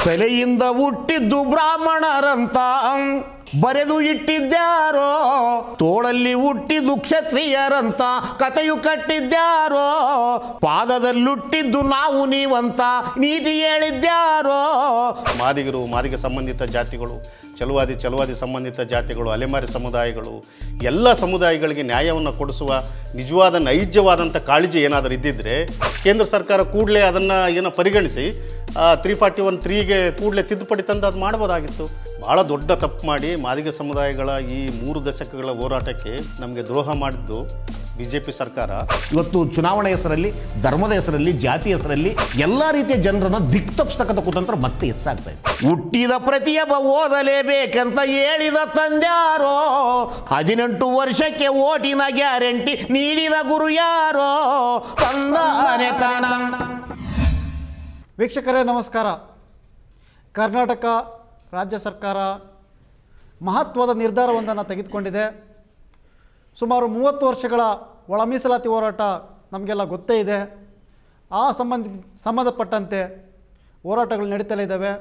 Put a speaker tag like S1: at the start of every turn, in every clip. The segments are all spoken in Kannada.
S1: ತಲೆಯಿಂದ ಹುಟ್ಟಿದ್ದು ಬ್ರಾಹ್ಮಣರಂತ ಬರೆದು ಇಟ್ಟಿದ್ಯಾರೋ, ತೋಳಲ್ಲಿ ಹುಟ್ಟಿದ್ದು ಕ್ಷತ್ರಿಯರಂತ ಕಥೆಯು ಕಟ್ಟಿದ್ಯಾರೋ, ಪಾದದಲ್ಲುಟ್ಟಿದ್ದು ನಾವು ನೀವಂತ ನೀತಿ ಹೇಳಿದ್ಯಾರೋ.
S2: ಮಾದಿಗರು, ಮಾದಿಗ ಸಂಬಂಧಿತ ಜಾತಿಗಳು, ಚಲುವಾದಿ ಸಂಬಂಧಿತ ಜಾತಿಗಳು, ಅಲೆಮಾರಿ ಸಮುದಾಯಗಳು, ಎಲ್ಲ ಸಮುದಾಯಗಳಿಗೆ ನ್ಯಾಯವನ್ನು ಕೊಡಿಸುವ ನಿಜವಾದ ನೈಜವಾದಂಥ ಕಾಳಜಿ ಏನಾದರೂ ಇದ್ದಿದ್ದರೆ ಕೇಂದ್ರ ಸರ್ಕಾರ ಕೂಡಲೇ ಅದನ್ನು ಏನೋ ಪರಿಗಣಿಸಿ 341(3)ಗೆ ಕೂಡಲೇ ತಿದ್ದುಪಡಿ ತಂದು ಅದು ಮಾಡ್ಬೋದಾಗಿತ್ತು. ಭಾಳ ದೊಡ್ಡ ತಪ್ಪು ಮಾಡಿ ಮಾದಿಗ ಸಮುದಾಯಗಳ ಈ 3 ದಶಕಗಳ ಹೋರಾಟಕ್ಕೆ ನಮಗೆ ದ್ರೋಹ ಮಾಡಿದ್ದು BJP ಸರ್ಕಾರ.
S1: ಇವತ್ತು ಚುನಾವಣೆ ಹೆಸರಲ್ಲಿ, ಧರ್ಮದ ಹೆಸರಲ್ಲಿ, ಜಾತಿ ಹೆಸರಲ್ಲಿ ಎಲ್ಲ ರೀತಿಯ ಜನರನ್ನು ದಿಕ್ತಪ್ಸ್ತಕ್ಕಂಥ ಕುತಂತ್ರ ಮತ್ತೆ ಹೆಚ್ಚಾಗ್ತಾ ಇದೆ. ಹುಟ್ಟಿದ ಪ್ರತಿಯೊಬ್ಬ ಓದಲೇಬೇಕಂತ ಹೇಳಿದ ತಂದ್ಯಾರೋ, 18 ವರ್ಷಕ್ಕೆ ಓಟಿನ ಗ್ಯಾರಂಟಿ ನೀಡಿದ ಗುರು ಯಾರೋ, ತಂದಾನೆ ತಾನ.
S3: ವೀಕ್ಷಕರೇ ನಮಸ್ಕಾರ. ಕರ್ನಾಟಕ ರಾಜ್ಯ ಸರ್ಕಾರ ಮಹತ್ವದ ನಿರ್ಧಾರವೊಂದನ್ನು ತೆಗೆದುಕೊಂಡಿದೆ. ಸುಮಾರು 30 ವರ್ಷಗಳ ಒಳ ಮೀಸಲಾತಿ ಹೋರಾಟ ನಮಗೆಲ್ಲ ಗೊತ್ತೇ ಇದೆ. ಆ ಸಂಬಂಧಪಟ್ಟಂತೆ ಹೋರಾಟಗಳು ನಡೀತಲೇ ಇದ್ದಾವೆ.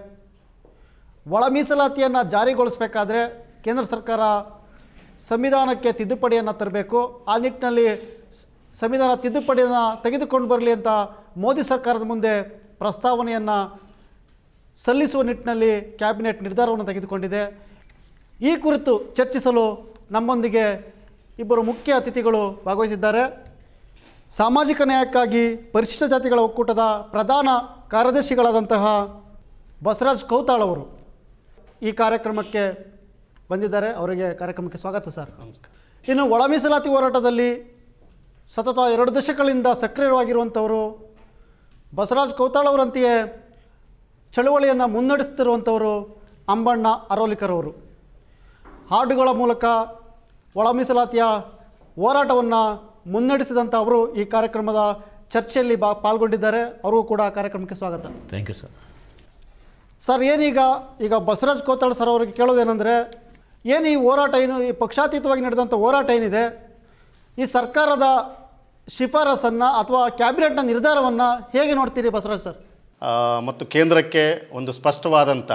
S3: ಒಳ ಮೀಸಲಾತಿಯನ್ನು ಜಾರಿಗೊಳಿಸಬೇಕಾದ್ರೆ ಕೇಂದ್ರ ಸರ್ಕಾರ ಸಂವಿಧಾನಕ್ಕೆ ತಿದ್ದುಪಡಿಯನ್ನು ತರಬೇಕು. ಆ ನಿಟ್ಟಿನಲ್ಲಿ ಸಂವಿಧಾನ ತಿದ್ದುಪಡಿಯನ್ನು ತೆಗೆದುಕೊಂಡು ಬರಲಿ ಅಂತ ಮೋದಿ ಸರ್ಕಾರದ ಮುಂದೆ ಪ್ರಸ್ತಾವನೆಯನ್ನು ಸಲ್ಲಿಸುವ ನಿಟ್ಟಿನಲ್ಲಿ ಕ್ಯಾಬಿನೆಟ್ ನಿರ್ಧಾರವನ್ನು ತೆಗೆದುಕೊಂಡಿದೆ. ಈ ಕುರಿತು ಚರ್ಚಿಸಲು ನಮ್ಮೊಂದಿಗೆ ಇಬ್ಬರು ಮುಖ್ಯ ಅತಿಥಿಗಳು ಭಾಗವಹಿಸಿದ್ದಾರೆ. ಸಾಮಾಜಿಕ ನ್ಯಾಯಕ್ಕಾಗಿ ಪರಿಶಿಷ್ಟ ಜಾತಿಗಳ ಒಕ್ಕೂಟದ ಪ್ರಧಾನ ಕಾರ್ಯದರ್ಶಿಗಳಾದಂತಹ ಬಸವರಾಜ್ ಕೌತಾಳ್ ಅವರು ಈ ಕಾರ್ಯಕ್ರಮಕ್ಕೆ ಬಂದಿದ್ದಾರೆ. ಅವರಿಗೆ ಕಾರ್ಯಕ್ರಮಕ್ಕೆ ಸ್ವಾಗತ ಸರ್. ಇನ್ನು ಒಳ ಮೀಸಲಾತಿ ಹೋರಾಟದಲ್ಲಿ ಸತತ 2 ದಶಕಗಳಿಂದ ಸಕ್ರಿಯವಾಗಿರುವಂಥವರು ಬಸವರಾಜ್ ಕೌತಾಳ್ ಅವರಂತೆಯೇ ಚಳುವಳಿಯನ್ನು ಮುನ್ನಡೆಸುತ್ತಿರುವಂಥವರು ಅಂಬಣ್ಣ ಅರೋಲಿಕರ್ ಅವರು. ಹಾಡುಗಳ ಮೂಲಕ ಒಳ ಮೀಸಲಾತಿಯ ಹೋರಾಟವನ್ನು ಮುನ್ನಡೆಸಿದಂಥ ಅವರು ಈ ಕಾರ್ಯಕ್ರಮದ ಚರ್ಚೆಯಲ್ಲಿ ಪಾಲ್ಗೊಂಡಿದ್ದಾರೆ. ಅವರಿಗೂ ಕೂಡ ಕಾರ್ಯಕ್ರಮಕ್ಕೆ ಸ್ವಾಗತ.
S1: Thank you sir.
S3: ಸರ್, ಈಗ ಬಸವರಾಜ್ ಕೌತಾಳ್ ಸರ್ ಅವರಿಗೆ ಕೇಳೋದೇನೆಂದರೆ, ಏನು ಈ ಹೋರಾಟ, ಏನು ಈ ಪಕ್ಷಾತೀತವಾಗಿ ನಡೆದಂಥ ಹೋರಾಟ ಏನಿದೆ, ಈ ಸರ್ಕಾರದ ಶಿಫಾರಸನ್ನು ಅಥವಾ ಕ್ಯಾಬಿನೆಟ್ನ ನಿರ್ಧಾರವನ್ನು ಹೇಗೆ ನೋಡ್ತೀರಿ ಬಸವರಾಜ್ ಸರ್?
S2: ಮತ್ತು ಕೇಂದ್ರಕ್ಕೆ ಒಂದು ಸ್ಪಷ್ಟವಾದಂಥ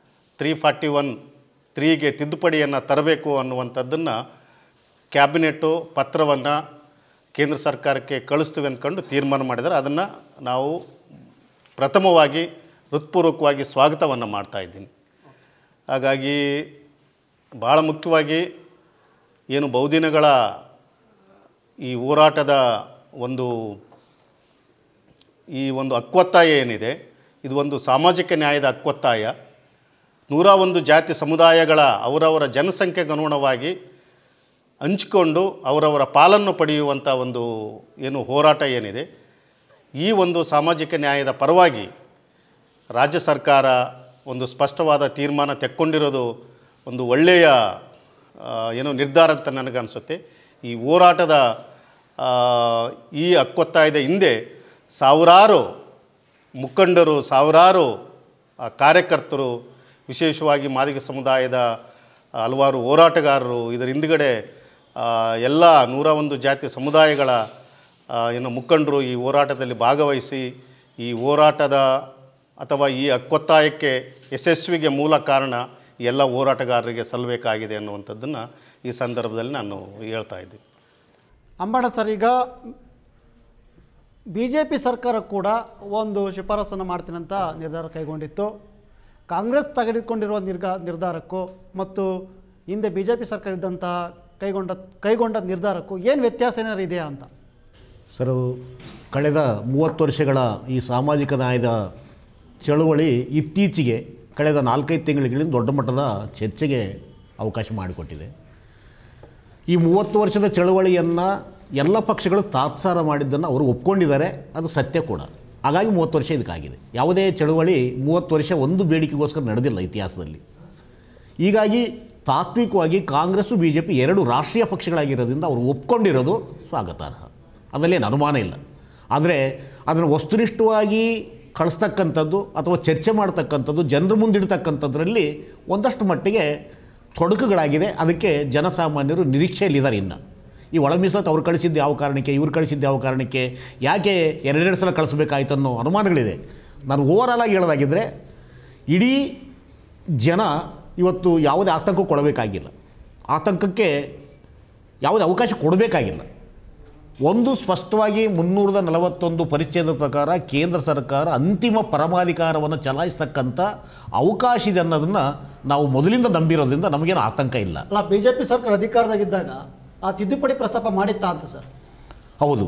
S2: 341(3)ಗೆ ತಿದ್ದುಪಡಿಯನ್ನು ತರಬೇಕು ಅನ್ನುವಂಥದ್ದನ್ನು ಕ್ಯಾಬಿನೆಟ್ಟು ಪತ್ರವನ್ನು ಕೇಂದ್ರ ಸರ್ಕಾರಕ್ಕೆ ಕಳಿಸ್ತೀವಿ ಅಂದ್ಕೊಂಡು ತೀರ್ಮಾನ ಮಾಡಿದರೆ ಅದನ್ನು ನಾವು ಪ್ರಥಮವಾಗಿ ಹೃತ್ಪೂರ್ವಕವಾಗಿ ಸ್ವಾಗತವನ್ನು ಮಾಡ್ತಾಯಿದ್ದೀನಿ. ಹಾಗಾಗಿ ಭಾಳ ಮುಖ್ಯವಾಗಿ ಏನು ಬಹುದಿನಗಳ ಈ ಹೋರಾಟದ ಈ ಒಂದು ಹಕ್ಕೊತ್ತಾಯ ಏನಿದೆ, ಇದು ಒಂದು ಸಾಮಾಜಿಕ ನ್ಯಾಯದ ಹಕ್ಕೊತ್ತಾಯ. 101 ಜಾತಿ ಸಮುದಾಯಗಳ ಅವರವರ ಜನಸಂಖ್ಯೆಗೆ ಅನುಗುಣವಾಗಿ ಹಂಚಿಕೊಂಡು ಅವರವರ ಪಾಲನ್ನು ಪಡೆಯುವಂಥ ಒಂದು ಏನು ಹೋರಾಟ ಏನಿದೆ, ಈ ಒಂದು ಸಾಮಾಜಿಕ ನ್ಯಾಯದ ಪರವಾಗಿ ರಾಜ್ಯ ಸರ್ಕಾರ ಒಂದು ಸ್ಪಷ್ಟವಾದ ತೀರ್ಮಾನ ತೆಕ್ಕೊಂಡಿರೋದು ಒಂದು ಒಳ್ಳೆಯ ಏನು ನಿರ್ಧಾರ ಅಂತ ನನಗನ್ಸುತ್ತೆ. ಈ ಹೋರಾಟದ ಈ ಹಕ್ಕೊತ್ತಾಯದ ಹಿಂದೆ ಸಾವಿರಾರು ಮುಖಂಡರು, ಸಾವಿರಾರು ಕಾರ್ಯಕರ್ತರು, ವಿಶೇಷವಾಗಿ ಮಾದಿಗ ಸಮುದಾಯದ ಹಲವಾರು ಹೋರಾಟಗಾರರು, ಇದರ ಹಿಂದುಗಡೆ ಎಲ್ಲ 101 ಜಾತಿ ಸಮುದಾಯಗಳ ಏನು ಮುಖಂಡರು ಈ ಹೋರಾಟದಲ್ಲಿ ಭಾಗವಹಿಸಿ ಈ ಹೋರಾಟದ ಅಥವಾ ಈ ಹಕ್ಕೊತ್ತಾಯಕ್ಕೆ ಯಶಸ್ವಿಗೆ ಮೂಲ ಕಾರಣ ಎಲ್ಲ ಹೋರಾಟಗಾರರಿಗೆ ಸಲ್ಲಬೇಕಾಗಿದೆ ಅನ್ನುವಂಥದ್ದನ್ನು ಈ ಸಂದರ್ಭದಲ್ಲಿ ನಾನು ಹೇಳ್ತಾ ಇದ್ದೀನಿ.
S3: ಅಂಬಣ್ಣ ಸರ್, ಈಗ BJP ಸರ್ಕಾರ ಕೂಡ ಒಂದು ಶಿಫಾರಸನ್ನು ಮಾಡ್ತೀನಂತ ನಿರ್ಧಾರ ಕೈಗೊಂಡಿತ್ತು. ಕಾಂಗ್ರೆಸ್ ತೆಗೆದುಕೊಂಡಿರುವ ನಿರ್ಧಾರಕ್ಕೂ ಮತ್ತು ಹಿಂದೆ BJP ಸರ್ಕಾರ ಇದ್ದಂತಹ ಕೈಗೊಂಡ ನಿರ್ಧಾರಕ್ಕೂ ಏನು ವ್ಯತ್ಯಾಸ ಏನಾದ್ರು ಇದೆಯಾ ಅಂತ?
S1: ಸರ್, ಕಳೆದ 30 ವರ್ಷಗಳ ಈ ಸಾಮಾಜಿಕ ನ್ಯಾಯದ ಚಳುವಳಿ ಇತ್ತೀಚೆಗೆ ಕಳೆದ 4-5 ತಿಂಗಳಿಂದ ದೊಡ್ಡ ಮಟ್ಟದ ಚರ್ಚೆಗೆ ಅವಕಾಶ ಮಾಡಿಕೊಟ್ಟಿದೆ. ಈ 30 ವರ್ಷದ ಚಳುವಳಿಯನ್ನು ಎಲ್ಲ ಪಕ್ಷಗಳು ತಾತ್ಸಾರ ಮಾಡಿದ್ದನ್ನು ಅವರು ಒಪ್ಕೊಂಡಿದ್ದಾರೆ, ಅದು ಸತ್ಯ ಕೂಡ. ಹಾಗಾಗಿ 30 ವರ್ಷ ಇದಕ್ಕಾಗಿದೆ. ಯಾವುದೇ ಚಳುವಳಿ 30 ವರ್ಷ ಒಂದು ಬೇಡಿಕೆಗೋಸ್ಕರ ನಡೆದಿಲ್ಲ ಇತಿಹಾಸದಲ್ಲಿ. ಹೀಗಾಗಿ ತಾತ್ವಿಕವಾಗಿ ಕಾಂಗ್ರೆಸ್ಸು BJP 2 ರಾಷ್ಟ್ರೀಯ ಪಕ್ಷಗಳಾಗಿರೋದ್ರಿಂದ ಅವರು ಒಪ್ಕೊಂಡಿರೋದು ಸ್ವಾಗತಾರ್ಹ, ಅದರಲ್ಲೇನು ಅನುಮಾನ ಇಲ್ಲ. ಆದರೆ ಅದನ್ನು ವಸ್ತುನಿಷ್ಠವಾಗಿ ಕಳಿಸ್ತಕ್ಕಂಥದ್ದು ಅಥವಾ ಚರ್ಚೆ ಮಾಡ್ತಕ್ಕಂಥದ್ದು, ಜನರ ಮುಂದಿಡ್ತಕ್ಕಂಥದ್ರಲ್ಲಿ ಒಂದಷ್ಟು ಮಟ್ಟಿಗೆ ತೊಡಕುಗಳಾಗಿದೆ. ಅದಕ್ಕೆ ಜನಸಾಮಾನ್ಯರು ನಿರೀಕ್ಷೆಯಲ್ಲಿದ್ದಾರೆ. ಇನ್ನು ಈ ಒಳ ಮೀಸಲಾತಿ ಅವ್ರು ಕಳಿಸಿದ್ದು ಯಾವ ಕಾರಣಕ್ಕೆ, ಇವ್ರು ಕಳಿಸಿದ್ದು ಯಾವ ಕಾರಣಕ್ಕೆ, ಯಾಕೆ 2 ಸಲ ಕಳಿಸ್ಬೇಕಾಯ್ತು ಅನ್ನೋ ಅನುಮಾನಗಳಿದೆ. ನಾನು ಓವರಾಲಾಗಿ ಹೇಳೋದಾಗಿದ್ದರೆ ಇಡೀ ಜನ ಇವತ್ತು ಯಾವುದೇ ಆತಂಕಕ್ಕೊಳಬೇಕಾಗಿಲ್ಲ, ಆತಂಕಕ್ಕೆ ಯಾವುದೇ ಅವಕಾಶ ಕೊಡಬೇಕಾಗಿಲ್ಲ. ಒಂದು ಸ್ಪಷ್ಟವಾಗಿ 341 ಪರಿಚ್ಛೇದದ ಪ್ರಕಾರ ಕೇಂದ್ರ ಸರ್ಕಾರ ಅಂತಿಮ ಪರಮಾಧಿಕಾರವನ್ನು ಚಲಾಯಿಸ್ತಕ್ಕಂಥ ಅವಕಾಶ ಇದೆ ಅನ್ನೋದನ್ನು ನಾವು ಮೊದಲಿಂದ ನಂಬಿರೋದ್ರಿಂದ ನಮಗೇನು ಆತಂಕ ಇಲ್ಲ.
S3: ಅಲ್ಲ, BJP ಸರ್ಕಾರ ಅಧಿಕಾರದಾಗಿದ್ದಾಗ ಆ ತಿದ್ದುಪಡಿ ಪ್ರಸ್ತಾಪ ಮಾಡಿತ್ತಾ ಅಂತ ಸರ್?
S1: ಹೌದು,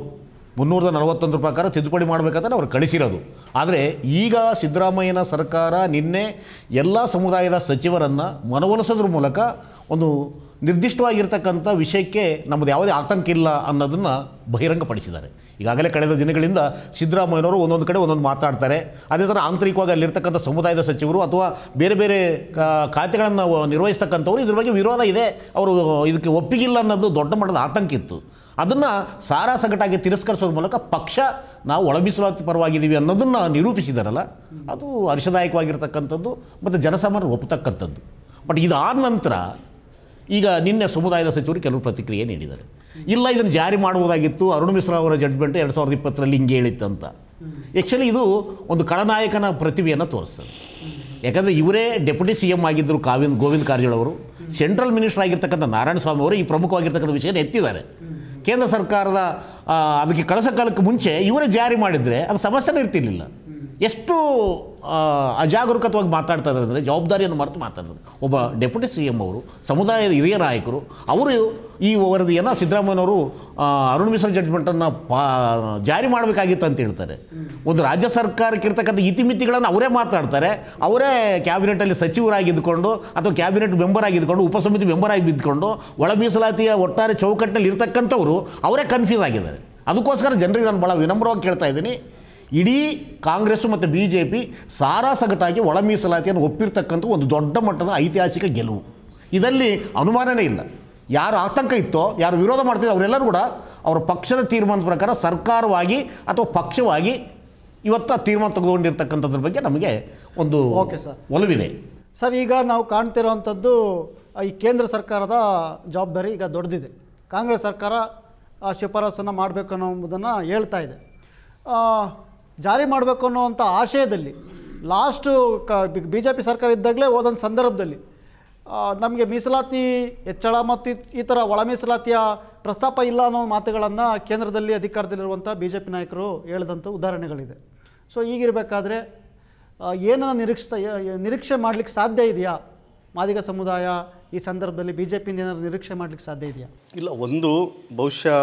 S1: 341 ಪ್ರಕಾರ ತಿದ್ದುಪಡಿ ಮಾಡಬೇಕಂತ ಅವ್ರು ಕಳಿಸಿರೋದು. ಆದರೆ ಈಗ ಸಿದ್ದರಾಮಯ್ಯನ ಸರ್ಕಾರ ನಿನ್ನೆ ಎಲ್ಲ ಸಮುದಾಯದ ಸಚಿವರನ್ನು ಮನವೊಲಿಸೋದ್ರ ಮೂಲಕ ಒಂದು ನಿರ್ದಿಷ್ಟವಾಗಿರ್ತಕ್ಕಂಥ ವಿಷಯಕ್ಕೆ ನಮ್ಮದು ಯಾವುದೇ ಆತಂಕ ಇಲ್ಲ ಅನ್ನೋದನ್ನು ಬಹಿರಂಗಪಡಿಸಿದ್ದಾರೆ. ಈಗಾಗಲೇ ಕಳೆದ ದಿನಗಳಿಂದ ಸಿದ್ದರಾಮಯ್ಯನವರು ಒಂದೊಂದು ಕಡೆ ಒಂದೊಂದು ಮಾತಾಡ್ತಾರೆ. ಅದೇ ಥರ ಆಂತರಿಕವಾಗಿ ಅಲ್ಲಿರ್ತಕ್ಕಂಥ ಸಮುದಾಯದ ಸಚಿವರು ಅಥವಾ ಬೇರೆ ಬೇರೆ ಖಾತೆಗಳನ್ನು ನಿರ್ವಹಿಸ್ತಕ್ಕಂಥವ್ರು ಇದ್ರ ಬಗ್ಗೆ ವಿರೋಧ ಇದೆ, ಅವರು ಇದಕ್ಕೆ ಒಪ್ಪಿಗಿಲ್ಲ ಅನ್ನೋದು ದೊಡ್ಡ ಮಟ್ಟದ ಆತಂಕ ಇತ್ತು. ಅದನ್ನು ಸಾರಾಸಗಟಾಗಿ ತಿರಸ್ಕರಿಸೋದ್ರ ಮೂಲಕ ಪಕ್ಷ ನಾವು ಒಳಮೀಸಲಾತಿ ಪರವಾಗಿದ್ದೀವಿ ಅನ್ನೋದನ್ನು ನಿರೂಪಿಸಿದಾರಲ್ಲ, ಅದು ಹರ್ಷದಾಯಕವಾಗಿರ್ತಕ್ಕಂಥದ್ದು ಮತ್ತು ಜನಸಾಮಾನ್ಯರು ಒಪ್ಪತಕ್ಕಂಥದ್ದು. ಬಟ್ ಇದಾದ ನಂತರ ಈಗ ನಿನ್ನೆ ಸಮುದಾಯದ ಸಚಿವರು ಕೆಲವು ಪ್ರತಿಕ್ರಿಯೆ ನೀಡಿದ್ದಾರೆ. ಇಲ್ಲ, ಇದನ್ನು ಜಾರಿ ಮಾಡುವುದಾಗಿತ್ತು, ಅರುಣ್ ಮಿಶ್ರಾ ಅವರ ಜಡ್ಜ್ಮೆಂಟ್ 2020ರಲ್ಲಿ ಹಿಂಗೆ ಹೇಳಿತ್ತಂತ. ಆ್ಯಕ್ಚುಲಿ ಇದು ಒಂದು ಖಳನಾಯಕನ ಪ್ರತಿಭೆಯನ್ನು ತೋರಿಸ್ತದೆ. ಯಾಕಂದರೆ ಇವರೇ ಡೆಪ್ಯೂಟಿ CM ಆಗಿದ್ದರು ಗೋವಿಂದ ಕಾರಜೋಳ ಅವರು, ಸೆಂಟ್ರಲ್ ಮಿನಿಸ್ಟರ್ ಆಗಿರ್ತಕ್ಕಂಥ ನಾರಾಯಣಸ್ವಾಮಿ ಅವರು ಈ ಪ್ರಮುಖವಾಗಿರ್ತಕ್ಕಂಥ ವಿಷಯನ ಎತ್ತಿದ್ದಾರೆ. ಕೇಂದ್ರ ಸರ್ಕಾರದ ಅದಕ್ಕೆ ಕಳಿಸೋಕಾಲಕ್ಕೆ ಮುಂಚೆ ಇವರೇ ಜಾರಿ ಮಾಡಿದರೆ ಅದು ಸಮಸ್ಯೆನೇ ಇರ್ತಿರ್ಲಿಲ್ಲ. ಎಷ್ಟು ಅಜಾಗರೂಕತವಾಗಿ ಮಾತಾಡ್ತಾ ಇದ್ದಾರೆ ಅಂದರೆ ಜವಾಬ್ದಾರಿಯನ್ನು ಮರೆತು ಮಾತಾಡ್ತಾರೆ. ಒಬ್ಬ ಡೆಪ್ಯೂಟಿ CM ಅವರು, ಸಮುದಾಯದ ಹಿರಿಯ ನಾಯಕರು, ಅವರು ಈ ವರದಿಯನ್ನು ಸಿದ್ದರಾಮಯ್ಯನವರು ಅರುಣ್ ಮಿಶ್ರಾ ಜಡ್ಜ್ಮೆಂಟನ್ನು ಜಾರಿ ಮಾಡಬೇಕಾಗಿತ್ತು ಅಂತ ಹೇಳ್ತಾರೆ. ಒಂದು ರಾಜ್ಯ ಸರ್ಕಾರಕ್ಕೆ ಇರ್ತಕ್ಕಂಥ ಇತಿಮಿತಿಗಳನ್ನು ಅವರೇ ಮಾತಾಡ್ತಾರೆ. ಅವರೇ ಕ್ಯಾಬಿನೆಟಲ್ಲಿ ಸಚಿವರಾಗಿದ್ದುಕೊಂಡು ಅಥವಾ ಕ್ಯಾಬಿನೆಟ್ ಮೆಂಬರ್ ಆಗಿದ್ದುಕೊಂಡು ಉಪಸಮಿತಿ ಮೆಂಬರ್ ಆಗಿ ಬಿದ್ದುಕೊಂಡು ಒಳ ಮೀಸಲಾತಿಯ ಒಟ್ಟಾರೆ ಚೌಕಟ್ಟಿನಲ್ಲಿ ಇರ್ತಕ್ಕಂಥವರು ಅವರೇ ಕನ್ಫ್ಯೂಸ್ ಆಗಿದ್ದಾರೆ. ಅದಕ್ಕೋಸ್ಕರ ಜನರಿಗೆ ನಾನು ಭಾಳ ವಿನಮ್ರವಾಗಿ ಕೇಳ್ತಾ ಇದ್ದೀನಿ, ಇಡೀ ಕಾಂಗ್ರೆಸ್ಸು ಮತ್ತು BJP ಸಾರಾಸಗಟಾಗಿ ಒಳ ಮೀಸಲಾತಿಯನ್ನು ಒಪ್ಪಿರ್ತಕ್ಕಂಥ ಒಂದು ದೊಡ್ಡ ಮಟ್ಟದ ಐತಿಹಾಸಿಕ ಗೆಲುವು. ಇದರಲ್ಲಿ ಅನುಮಾನನೇ ಇಲ್ಲ. ಯಾರು ಆತಂಕ ಇತ್ತೋ, ಯಾರು ವಿರೋಧ ಮಾಡ್ತಿದ್ರು ಅವರೆಲ್ಲರೂ ಕೂಡ ಅವರ ಪಕ್ಷದ ತೀರ್ಮಾನದ ಪ್ರಕಾರ ಸರ್ಕಾರವಾಗಿ ಅಥವಾ ಪಕ್ಷವಾಗಿ ಇವತ್ತು ಆ ತೀರ್ಮಾನ ತೆಗೆದುಕೊಂಡಿರ್ತಕ್ಕಂಥದ್ರ ಬಗ್ಗೆ ನಮಗೆ ಒಂದು ಒಲವಿದೆ.
S3: ಸರ್, ಈಗ ನಾವು ಕಾಣ್ತಿರೋವಂಥದ್ದು ಈ ಕೇಂದ್ರ ಸರ್ಕಾರದ ಜವಾಬ್ದಾರಿ ಈಗ ದೊಡ್ಡದಿದೆ. ಕಾಂಗ್ರೆಸ್ ಸರ್ಕಾರ ಶಿಫಾರಸನ್ನು ಮಾಡಬೇಕು ಅನ್ನೋದನ್ನು ಹೇಳ್ತಾ ಇದೆ. ಜಾರಿ ಮಾಡಬೇಕು ಅನ್ನೋವಂಥ ಆಶಯದಲ್ಲಿ ಲಾಸ್ಟು BJP ಸರ್ಕಾರ ಇದ್ದಾಗಲೇ ಹೋದಂಥ ಸಂದರ್ಭದಲ್ಲಿ ನಮಗೆ ಮೀಸಲಾತಿ ಹೆಚ್ಚಳ ಮತ್ತು ಈ ಥರ ಒಳ ಮೀಸಲಾತಿಯ ಪ್ರಸ್ತಾಪ ಇಲ್ಲ ಅನ್ನೋ ಮಾತುಗಳನ್ನು ಕೇಂದ್ರದಲ್ಲಿ ಅಧಿಕಾರದಲ್ಲಿರುವಂಥ BJP ನಾಯಕರು ಹೇಳಿದಂಥ ಉದಾಹರಣೆಗಳಿದೆ. ಸೊ ಈಗಿರಬೇಕಾದ್ರೆ ಏನನ್ನು ನಿರೀಕ್ಷೆ ಮಾಡಲಿಕ್ಕೆ ಸಾಧ್ಯ ಇದೆಯಾ? ಮಾದಿಗ ಸಮುದಾಯ ಈ ಸಂದರ್ಭದಲ್ಲಿ BJPಯಿಂದ ಏನಾದರೂ ನಿರೀಕ್ಷೆ ಮಾಡಲಿಕ್ಕೆ ಸಾಧ್ಯ ಇದೆಯಾ?
S2: ಇಲ್ಲ, ಒಂದು ಬಹುಶಃ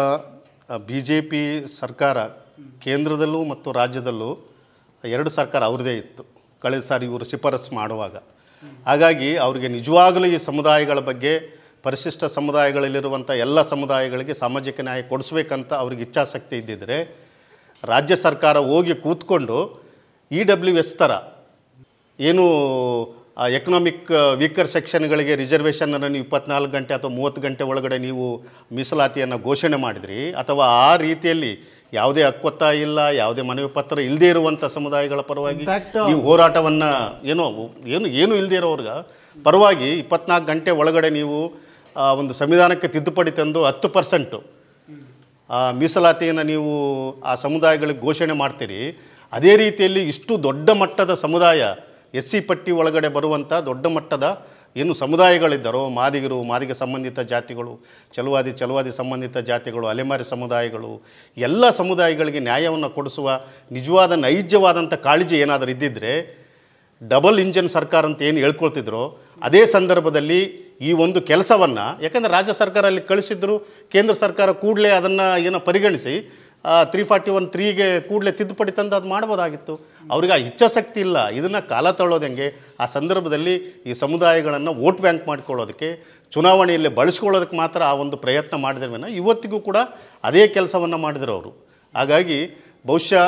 S2: BJP ಸರ್ಕಾರ ಕೇಂದ್ರದಲ್ಲೂ ಮತ್ತು ರಾಜ್ಯದಲ್ಲೂ 2 ಸರ್ಕಾರ ಅವ್ರದ್ದೇ ಇತ್ತು ಕಳೆದ ಸಾರಿ ಇವರು ಶಿಫಾರಸು ಮಾಡುವಾಗ. ಹಾಗಾಗಿ ಅವರಿಗೆ ನಿಜವಾಗಲೂ ಈ ಸಮುದಾಯಗಳ ಬಗ್ಗೆ, ಪರಿಶಿಷ್ಟ ಸಮುದಾಯಗಳಲ್ಲಿರುವಂಥ ಎಲ್ಲ ಸಮುದಾಯಗಳಿಗೆ ಸಾಮಾಜಿಕ ನ್ಯಾಯ ಕೊಡಿಸ್ಬೇಕಂತ ಅವ್ರಿಗೆ ಇಚ್ಛಾಶಕ್ತಿ ಇದ್ದಿದ್ದರೆ ರಾಜ್ಯ ಸರ್ಕಾರ ಹೋಗಿ ಕೂತ್ಕೊಂಡು EWS ಥರ ಏನು ಎಕನಾಮಿಕ್ ವೀಕರ್ ಸೆಕ್ಷನ್ಗಳಿಗೆ ರಿಸರ್ವೇಷನನ್ನು ನೀವು 24 ಗಂಟೆ ಅಥವಾ 30 ಗಂಟೆ ಒಳಗಡೆ ನೀವು ಮೀಸಲಾತಿಯನ್ನು ಘೋಷಣೆ ಮಾಡಿದ್ರಿ, ಅಥವಾ ಆ ರೀತಿಯಲ್ಲಿ ಯಾವುದೇ ಹಕ್ಕೊತ್ತಾಯ ಇಲ್ಲ, ಯಾವುದೇ ಮನವಿ ಪತ್ರ ಇಲ್ಲದೇ ಇರುವಂಥ ಸಮುದಾಯಗಳ ಪರವಾಗಿ ನೀವು ಹೋರಾಟವನ್ನು ಏನು ಇಲ್ಲದೇ ಇರೋರ್ಗೆ ಪರವಾಗಿ 24 ಗಂಟೆ ಒಳಗಡೆ ನೀವು ಒಂದು ಸಂವಿಧಾನಕ್ಕೆ ತಿದ್ದುಪಡಿ ತಂದು 10% ಮೀಸಲಾತಿಯನ್ನು ನೀವು ಆ ಸಮುದಾಯಗಳಿಗೆ ಘೋಷಣೆ ಮಾಡ್ತೀರಿ. ಅದೇ ರೀತಿಯಲ್ಲಿ ಇಷ್ಟು ದೊಡ್ಡ ಮಟ್ಟದ ಸಮುದಾಯ SC ಪಟ್ಟಿ ಒಳಗಡೆ ಬರುವಂಥ ದೊಡ್ಡ ಮಟ್ಟದ ಏನು ಸಮುದಾಯಗಳಿದ್ದಾರೋ, ಮಾದಿಗ ಸಂಬಂಧಿತ ಜಾತಿಗಳು, ಚಲುವಾದಿ ಸಂಬಂಧಿತ ಜಾತಿಗಳು, ಅಲೆಮಾರಿ ಸಮುದಾಯಗಳು, ಎಲ್ಲ ಸಮುದಾಯಗಳಿಗೆ ನ್ಯಾಯವನ್ನು ಕೊಡಿಸುವ ನಿಜವಾದ ನೈಜವಾದಂಥ ಕಾಳಜಿ ಏನಾದರೂ ಇದ್ದಿದ್ದರೆ ಡಬಲ್ ಇಂಜನ್ ಸರ್ಕಾರ ಅಂತ ಏನು ಹೇಳ್ಕೊಳ್ತಿದ್ರು, ಅದೇ ಸಂದರ್ಭದಲ್ಲಿ ಈ ಒಂದು ಕೆಲಸವನ್ನು, ಯಾಕೆಂದರೆ ರಾಜ್ಯ ಸರ್ಕಾರ ಅಲ್ಲಿ ಕಳಿಸಿದ್ರು, ಕೇಂದ್ರ ಸರ್ಕಾರ ಕೂಡಲೇ ಅದನ್ನು ಏನೋ ಪರಿಗಣಿಸಿ 341(3)ಗೆ ಕೂಡಲೇ ತಿದ್ದುಪಡಿ ತಂದು ಅದು ಮಾಡ್ಬೋದಾಗಿತ್ತು. ಅವ್ರಿಗೆ ಆ ಇಚ್ಛಾಶಕ್ತಿ ಇಲ್ಲ. ಇದನ್ನು ಕಾಲ ತಳ್ಳೋದು ಹೆಂಗೆ? ಆ ಸಂದರ್ಭದಲ್ಲಿ ಈ ಸಮುದಾಯಗಳನ್ನು ವೋಟ್ ಬ್ಯಾಂಕ್ ಮಾಡ್ಕೊಳ್ಳೋದಕ್ಕೆ, ಚುನಾವಣೆಯಲ್ಲಿ ಬಳಸ್ಕೊಳ್ಳೋದಕ್ಕೆ ಮಾತ್ರ ಆ ಒಂದು ಪ್ರಯತ್ನ ಮಾಡಿದ್ರವೇನ ಇವತ್ತಿಗೂ ಕೂಡ ಅದೇ ಕೆಲಸವನ್ನು ಮಾಡಿದ್ರು ಅವರು. ಹಾಗಾಗಿ ಬಹುಶಃ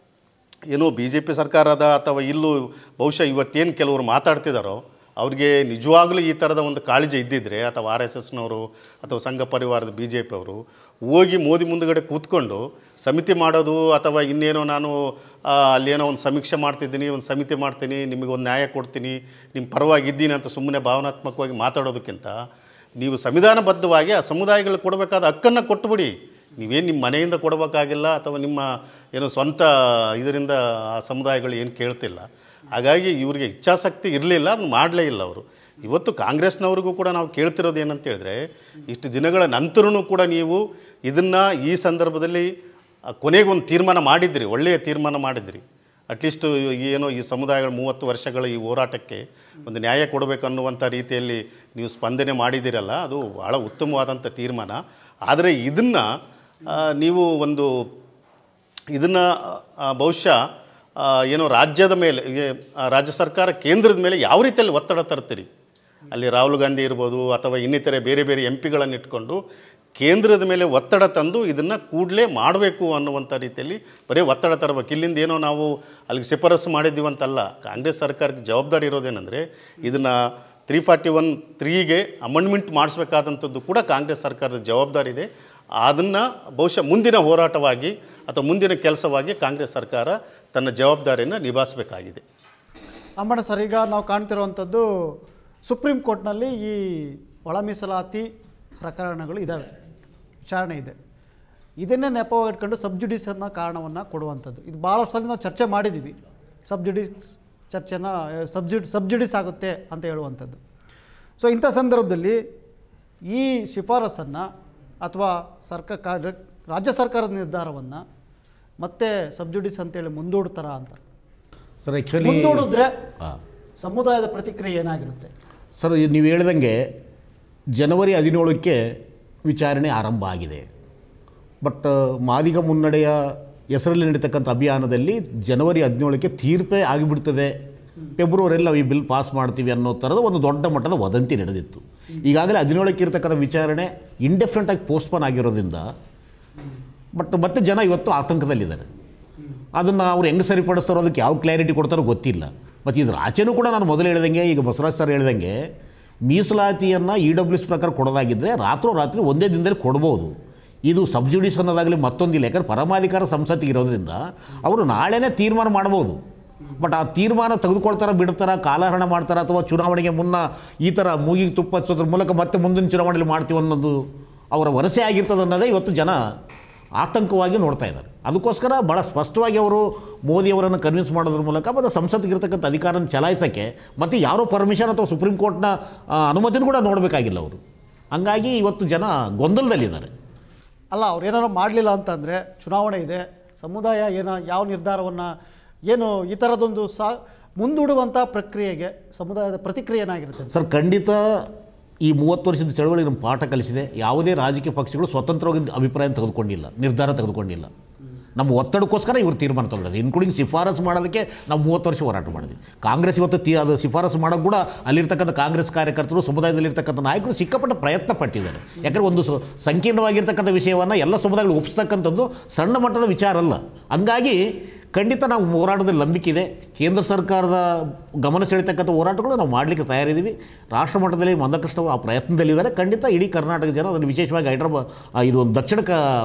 S2: ಏನೋ BJP ಸರ್ಕಾರದ ಅಥವಾ ಇಲ್ಲೂ ಬಹುಶಃ ಇವತ್ತೇನು ಕೆಲವರು ಮಾತಾಡ್ತಿದ್ದಾರೋ ಅವ್ರಿಗೆ ನಿಜವಾಗ್ಲೂ ಈ ಥರದ ಒಂದು ಕಾಳಜಿ ಇದ್ದಿದ್ದರೆ, ಅಥವಾ RSSನವರು ಅಥವಾ ಸಂಘ ಪರಿವಾರದ BJP ಅವರು ಹೋಗಿ ಮೋದಿ ಮುಂದುಗಡೆ ಕೂತ್ಕೊಂಡು ಸಮಿತಿ ಮಾಡೋದು, ಅಥವಾ ಇನ್ನೇನೋ ನಾನು ಅಲ್ಲೇನೋ ಒಂದು ಸಮೀಕ್ಷೆ ಮಾಡ್ತಿದ್ದೀನಿ, ಒಂದು ಸಮಿತಿ ಮಾಡ್ತೀನಿ, ನಿಮಗೊಂದು ನ್ಯಾಯ ಕೊಡ್ತೀನಿ, ನಿಮ್ಮ ಪರವಾಗಿದ್ದೀನಿ ಅಂತ ಸುಮ್ಮನೆ ಭಾವನಾತ್ಮಕವಾಗಿ ಮಾತಾಡೋದಕ್ಕಿಂತ ನೀವು ಸಂವಿಧಾನಬದ್ಧವಾಗಿ ಆ ಸಮುದಾಯಗಳಿಗೆ ಕೊಡಬೇಕಾದ ಹಕ್ಕನ್ನು ಕೊಟ್ಟುಬಿಡಿ. ನೀವೇನು ನಿಮ್ಮ ಮನೆಯಿಂದ ಕೊಡಬೇಕಾಗಿಲ್ಲ, ಅಥವಾ ನಿಮ್ಮ ಏನೋ ಸ್ವಂತ ಇದರಿಂದ ಆ ಸಮುದಾಯಗಳು ಏನು ಕೇಳ್ತಿಲ್ಲ. ಹಾಗಾಗಿ ಇವರಿಗೆ ಇಚ್ಛಾಶಕ್ತಿ ಇರಲಿಲ್ಲ, ಅದನ್ನು ಮಾಡಲೇ ಇಲ್ಲ ಅವರು. ಇವತ್ತು ಕಾಂಗ್ರೆಸ್ನವ್ರಿಗೂ ಕೂಡ ನಾವು ಕೇಳ್ತಿರೋದು ಏನಂತ ಹೇಳಿದ್ರೆ, ಇಷ್ಟು ದಿನಗಳ ನಂತರನೂ ಕೂಡ ನೀವು ಇದನ್ನು ಈ ಸಂದರ್ಭದಲ್ಲಿ ಕೊನೆಗೊಂದು ತೀರ್ಮಾನ ಮಾಡಿದ್ರಿ, ಒಳ್ಳೆಯ ತೀರ್ಮಾನ ಮಾಡಿದ್ರಿ. ಅಟ್ಲೀಸ್ಟು ಏನೋ ಈ ಸಮುದಾಯಗಳ 30 ವರ್ಷಗಳ ಈ ಹೋರಾಟಕ್ಕೆ ಒಂದು ನ್ಯಾಯ ಕೊಡಬೇಕನ್ನುವಂಥ ರೀತಿಯಲ್ಲಿ ನೀವು ಸ್ಪಂದನೆ ಮಾಡಿದ್ದೀರಲ್ಲ, ಅದು ಭಾಳ ಉತ್ತಮವಾದಂಥ ತೀರ್ಮಾನ. ಆದರೆ ಇದನ್ನು ನೀವು ಇದನ್ನು ಬಹುಶಃ ಏನೋ ರಾಜ್ಯದ ಮೇಲೆ, ರಾಜ್ಯ ಸರ್ಕಾರ ಕೇಂದ್ರದ ಮೇಲೆ ಯಾವ ರೀತಿಯಲ್ಲಿ ಒತ್ತಡ ತರ್ತೀರಿ? ಅಲ್ಲಿ ರಾಹುಲ್ ಗಾಂಧಿ ಇರ್ಬೋದು ಅಥವಾ ಇನ್ನಿತರೆ ಬೇರೆ ಬೇರೆ MP ಗಳನ್ನು ಇಟ್ಕೊಂಡು ಕೇಂದ್ರದ ಮೇಲೆ ಒತ್ತಡ ತಂದು ಇದನ್ನು ಕೂಡಲೇ ಮಾಡಬೇಕು ಅನ್ನುವಂಥ ರೀತಿಯಲ್ಲಿ ಬರೀ ಒತ್ತಡ ತರಬೇಕು. ಇಲ್ಲಿಂದ ಏನೋ ನಾವು ಅಲ್ಲಿಗೆ ಶಿಫಾರಸು ಮಾಡಿದ್ದೀವಂತಲ್ಲ. ಕಾಂಗ್ರೆಸ್ ಸರ್ಕಾರಕ್ಕೆ ಜವಾಬ್ದಾರಿ ಇರೋದೇನೆಂದರೆ, ಇದನ್ನು 341(3)ಗೆ ಅಮೆಂಡ್ಮೆಂಟ್ ಮಾಡಿಸ್ಬೇಕಾದಂಥದ್ದು ಕೂಡ ಕಾಂಗ್ರೆಸ್ ಸರ್ಕಾರದ ಜವಾಬ್ದಾರಿ ಇದೆ. ಅದನ್ನು ಬಹುಶಃ ಮುಂದಿನ ಹೋರಾಟವಾಗಿ ಅಥವಾ ಮುಂದಿನ ಕೆಲಸವಾಗಿ ಕಾಂಗ್ರೆಸ್ ಸರ್ಕಾರ ತನ್ನ ಜವಾಬ್ದಾರಿಯನ್ನು ನಿಭಾಯಿಸಬೇಕಾಗಿದೆ.
S3: ಅಂಬಣ್ಣ ಸರ್, ಈಗ ನಾವು ಕಾಣ್ತಿರುವಂಥದ್ದು ಸುಪ್ರೀಂ ಕೋರ್ಟ್ನಲ್ಲಿ ಈ ಒಳ ಮೀಸಲಾತಿ ಪ್ರಕರಣಗಳು ಇದ್ದಾವೆ, ವಿಚಾರಣೆ ಇದೆ. ಇದನ್ನೇ ನೆಪವಾಗಿಟ್ಕೊಂಡು ಸಬ್ಜುಡಿಸನ್ನ ಕಾರಣವನ್ನು ಕೊಡುವಂಥದ್ದು. ಇದು ಭಾಳಷ್ಟು ಸಲ ನಾವು ಚರ್ಚೆ ಮಾಡಿದ್ದೀವಿ. ಸಬ್ಜುಡಿಸ್ ಆಗುತ್ತೆ ಅಂತ ಹೇಳುವಂಥದ್ದು. ಸೊ ಇಂಥ ಸಂದರ್ಭದಲ್ಲಿ ಈ ಶಿಫಾರಸನ್ನು ಅಥವಾ ರಾಜ್ಯ ಸರ್ಕಾರದ ನಿರ್ಧಾರವನ್ನು ಮತ್ತೆ ಸಬ್ಜುಡಿಸ್ ಅಂತೇಳಿ ಮುಂದೂಡ್ತಾರ ಅಂತ
S1: ಸರ್? ಆ್ಯಕ್ಚುಲಿ
S3: ಮುಂದೂಡಿದ್ರೆ ಸಮುದಾಯದ ಪ್ರತಿಕ್ರಿಯೆ ಏನಾಗಿರುತ್ತೆ
S1: ಸರ್? ನೀವು ಹೇಳ್ದಂಗೆ ಜನವರಿ 17ಕ್ಕೆ ವಿಚಾರಣೆ ಆರಂಭ ಆಗಿದೆ. ಬಟ್ ಮಾದಿಗ ಮುನ್ನಡೆಯ ಹೆಸರಲ್ಲಿ ನಡೀತಕ್ಕಂಥ ಅಭಿಯಾನದಲ್ಲಿ ಜನವರಿ 17ಕ್ಕೆ ತೀರ್ಪೇ ಆಗಿಬಿಡ್ತದೆ, ಫೆಬ್ರವರಿಯಲ್ಲಿ ನಾವು ಈ ಬಿಲ್ ಪಾಸ್ ಮಾಡ್ತೀವಿ ಅನ್ನೋ ಥರದ ಒಂದು ದೊಡ್ಡ ಮಟ್ಟದ ವದಂತಿ ನಡೆದಿತ್ತು. ಈಗಾಗಲೇ 17ಕ್ಕೆ ಇರತಕ್ಕಂಥ ವಿಚಾರಣೆ ಇಂಡೆಫಿನೆಂಟಾಗಿ ಪೋಸ್ಟ್ಪೋನ್ ಆಗಿರೋದ್ರಿಂದ ಮತ್ತೆ ಜನ ಇವತ್ತು ಆತಂಕದಲ್ಲಿದ್ದಾರೆ. ಅದನ್ನು ಅವ್ರು ಹೆಂಗೆ ಸರಿಪಡಿಸ್ತಾರೋ, ಅದಕ್ಕೆ ಯಾವ ಕ್ಲಾರಿಟಿ ಕೊಡ್ತಾರೋ ಗೊತ್ತಿಲ್ಲ. ಮತ್ತು ಇದ್ರ ಆಚೆನೂ ಕೂಡ ನಾನು ಮೊದಲು ಹೇಳ್ದಂಗೆ, ಈಗ ಬಸವರಾಜ್ ಸರ್ ಹೇಳ್ದಂಗೆ, ಮೀಸಲಾತಿಯನ್ನು EWS ಪ್ರಕಾರ ಕೊಡೋದಾಗಿದ್ದರೆ ರಾತ್ರಿ ಒಂದೇ ದಿನದಲ್ಲಿ ಕೊಡ್ಬೋದು. ಇದು ಸಬ್ಜುಡಿಸ್ ಅನ್ನೋದಾಗಲಿ ಮತ್ತೊಂದಿಲ್ಲ. ಯಾಕಂದ್ರೆ ಪರಮಾಧಿಕಾರ ಸಂಸತ್ತಿಗೆ ಇರೋದ್ರಿಂದ ಅವರು ನಾಳೆನೇ ತೀರ್ಮಾನ ಮಾಡ್ಬೋದು. ಬಟ್ ಆ ತೀರ್ಮಾನ ತೆಗೆದುಕೊಳ್ತಾರ, ಬಿಡ್ತಾರ, ಕಾಲಹರಣ ಮಾಡ್ತಾರೆ, ಅಥವಾ ಚುನಾವಣೆಗೆ ಮುನ್ನ ಈ ಥರ ಮೂಗಿಗೆ ತುಪ್ಪ ಹಚ್ಚೋದ್ರ ಮೂಲಕ ಮತ್ತೆ ಮುಂದಿನ ಚುನಾವಣೆಯಲ್ಲಿ ಮಾಡ್ತೀವಿ ಅನ್ನೋದು ಅವರ ವರಸೆ ಆಗಿರ್ತದೆ ಅನ್ನೋದೇ ಇವತ್ತು ಜನ ಆತಂಕವಾಗಿ ನೋಡ್ತಾ ಇದ್ದಾರೆ. ಅದಕ್ಕೋಸ್ಕರ ಭಾಳ ಸ್ಪಷ್ಟವಾಗಿ ಅವರು ಮೋದಿಯವರನ್ನು ಕನ್ವಿನ್ಸ್ ಮಾಡೋದ್ರ ಮೂಲಕ ಮತ್ತು ಸಂಸತ್ತಿಗಿರ್ತಕ್ಕಂಥ ಅಧಿಕಾರನ ಚಲಾಯಿಸೋಕ್ಕೆ ಮತ್ತು ಯಾರೋ ಪರ್ಮಿಷನ್ ಅಥವಾ ಸುಪ್ರೀಂ ಕೋರ್ಟ್ನ ಅನುಮತಿನೂ ಕೂಡ ನೋಡಬೇಕಾಗಿಲ್ಲ ಅವರು. ಹಂಗಾಗಿ ಇವತ್ತು ಜನ ಗೊಂದಲದಲ್ಲಿದ್ದಾರೆ.
S3: ಅಲ್ಲ, ಅವ್ರು ಏನಾದ್ರು ಮಾಡಲಿಲ್ಲ ಅಂತಂದರೆ ಚುನಾವಣೆ ಇದೆ, ಸಮುದಾಯ ಯಾವ ನಿರ್ಧಾರವನ್ನು ಈ ಥರದೊಂದು ಮುಂದೂಡುವಂಥ ಪ್ರಕ್ರಿಯೆಗೆ ಸಮುದಾಯದ ಪ್ರತಿಕ್ರಿಯೆ ಏನಾಗಿರುತ್ತೆ
S1: ಸರ್? ಖಂಡಿತ ಈ 30 ವರ್ಷದ ಚಳವಳಿ ನಮ್ಮ ಪಾಠ ಕಲಿಸಿದೆ. ಯಾವುದೇ ರಾಜಕೀಯ ಪಕ್ಷಗಳು ಸ್ವತಂತ್ರವಾಗಿ ಅಭಿಪ್ರಾಯ ತೆಗೆದುಕೊಂಡಿಲ್ಲ, ನಿರ್ಧಾರ ತೆಗೆದುಕೊಂಡಿಲ್ಲ. ನಮ್ಮ ಒತ್ತಡಕ್ಕೋಸ್ಕರ ಇವರು ತೀರ್ಮಾನ ತಗೊಂಡಿದ್ದಾರೆ. ಇನ್ಕ್ಲೂಡಿಂಗ್ ಶಿಫಾರಸು ಮಾಡೋದಕ್ಕೆ ನಾವು 30 ವರ್ಷ ಹೋರಾಟ ಮಾಡಿದ್ವಿ. ಕಾಂಗ್ರೆಸ್ ಇವತ್ತು ಅದು ಶಿಫಾರಸು ಮಾಡೋಕ್ಕೆ ಕೂಡ ಅಲ್ಲಿರ್ತಕ್ಕಂಥ ಕಾಂಗ್ರೆಸ್ ಕಾರ್ಯಕರ್ತರು, ಸಮುದಾಯದಲ್ಲಿರ್ತಕ್ಕಂಥ ನಾಯಕರು ಸಿಕ್ಕಾಪಟ್ಟೆ ಪ್ರಯತ್ನ ಪಟ್ಟಿದ್ದಾರೆ. ಯಾಕಂದರೆ ಒಂದು ಸಂಕೀರ್ಣವಾಗಿರ್ತಕ್ಕಂಥ ವಿಷಯವನ್ನು ಎಲ್ಲ ಸಮುದಾಯಗಳು ಒಪ್ಪಿಸ್ತಕ್ಕಂಥದ್ದು ಸಣ್ಣ ಮಟ್ಟದ ವಿಚಾರ ಅಲ್ಲ. ಹಂಗಾಗಿ ಖಂಡಿತ ನಾವು ಹೋರಾಟದಲ್ಲಿ ನಂಬಿಕೆ ಇದೆ. ಕೇಂದ್ರ ಸರ್ಕಾರದ ಗಮನ ಸೆಳೀತಕ್ಕಂಥ ಹೋರಾಟಗಳು ನಾವು ಮಾಡಲಿಕ್ಕೆ ತಯಾರಿದ್ದೀವಿ. ರಾಷ್ಟ್ರ ಮಟ್ಟದಲ್ಲಿ ಮಂದಕೃಷ್ಣ ಆ ಪ್ರಯತ್ನದಲ್ಲಿದ್ದಾರೆ. ಖಂಡಿತ ಇಡೀ ಕರ್ನಾಟಕ ಜನ, ಅದನ್ನು ವಿಶೇಷವಾಗಿ ಇದು ಒಂದು ದಕ್ಷಿಣ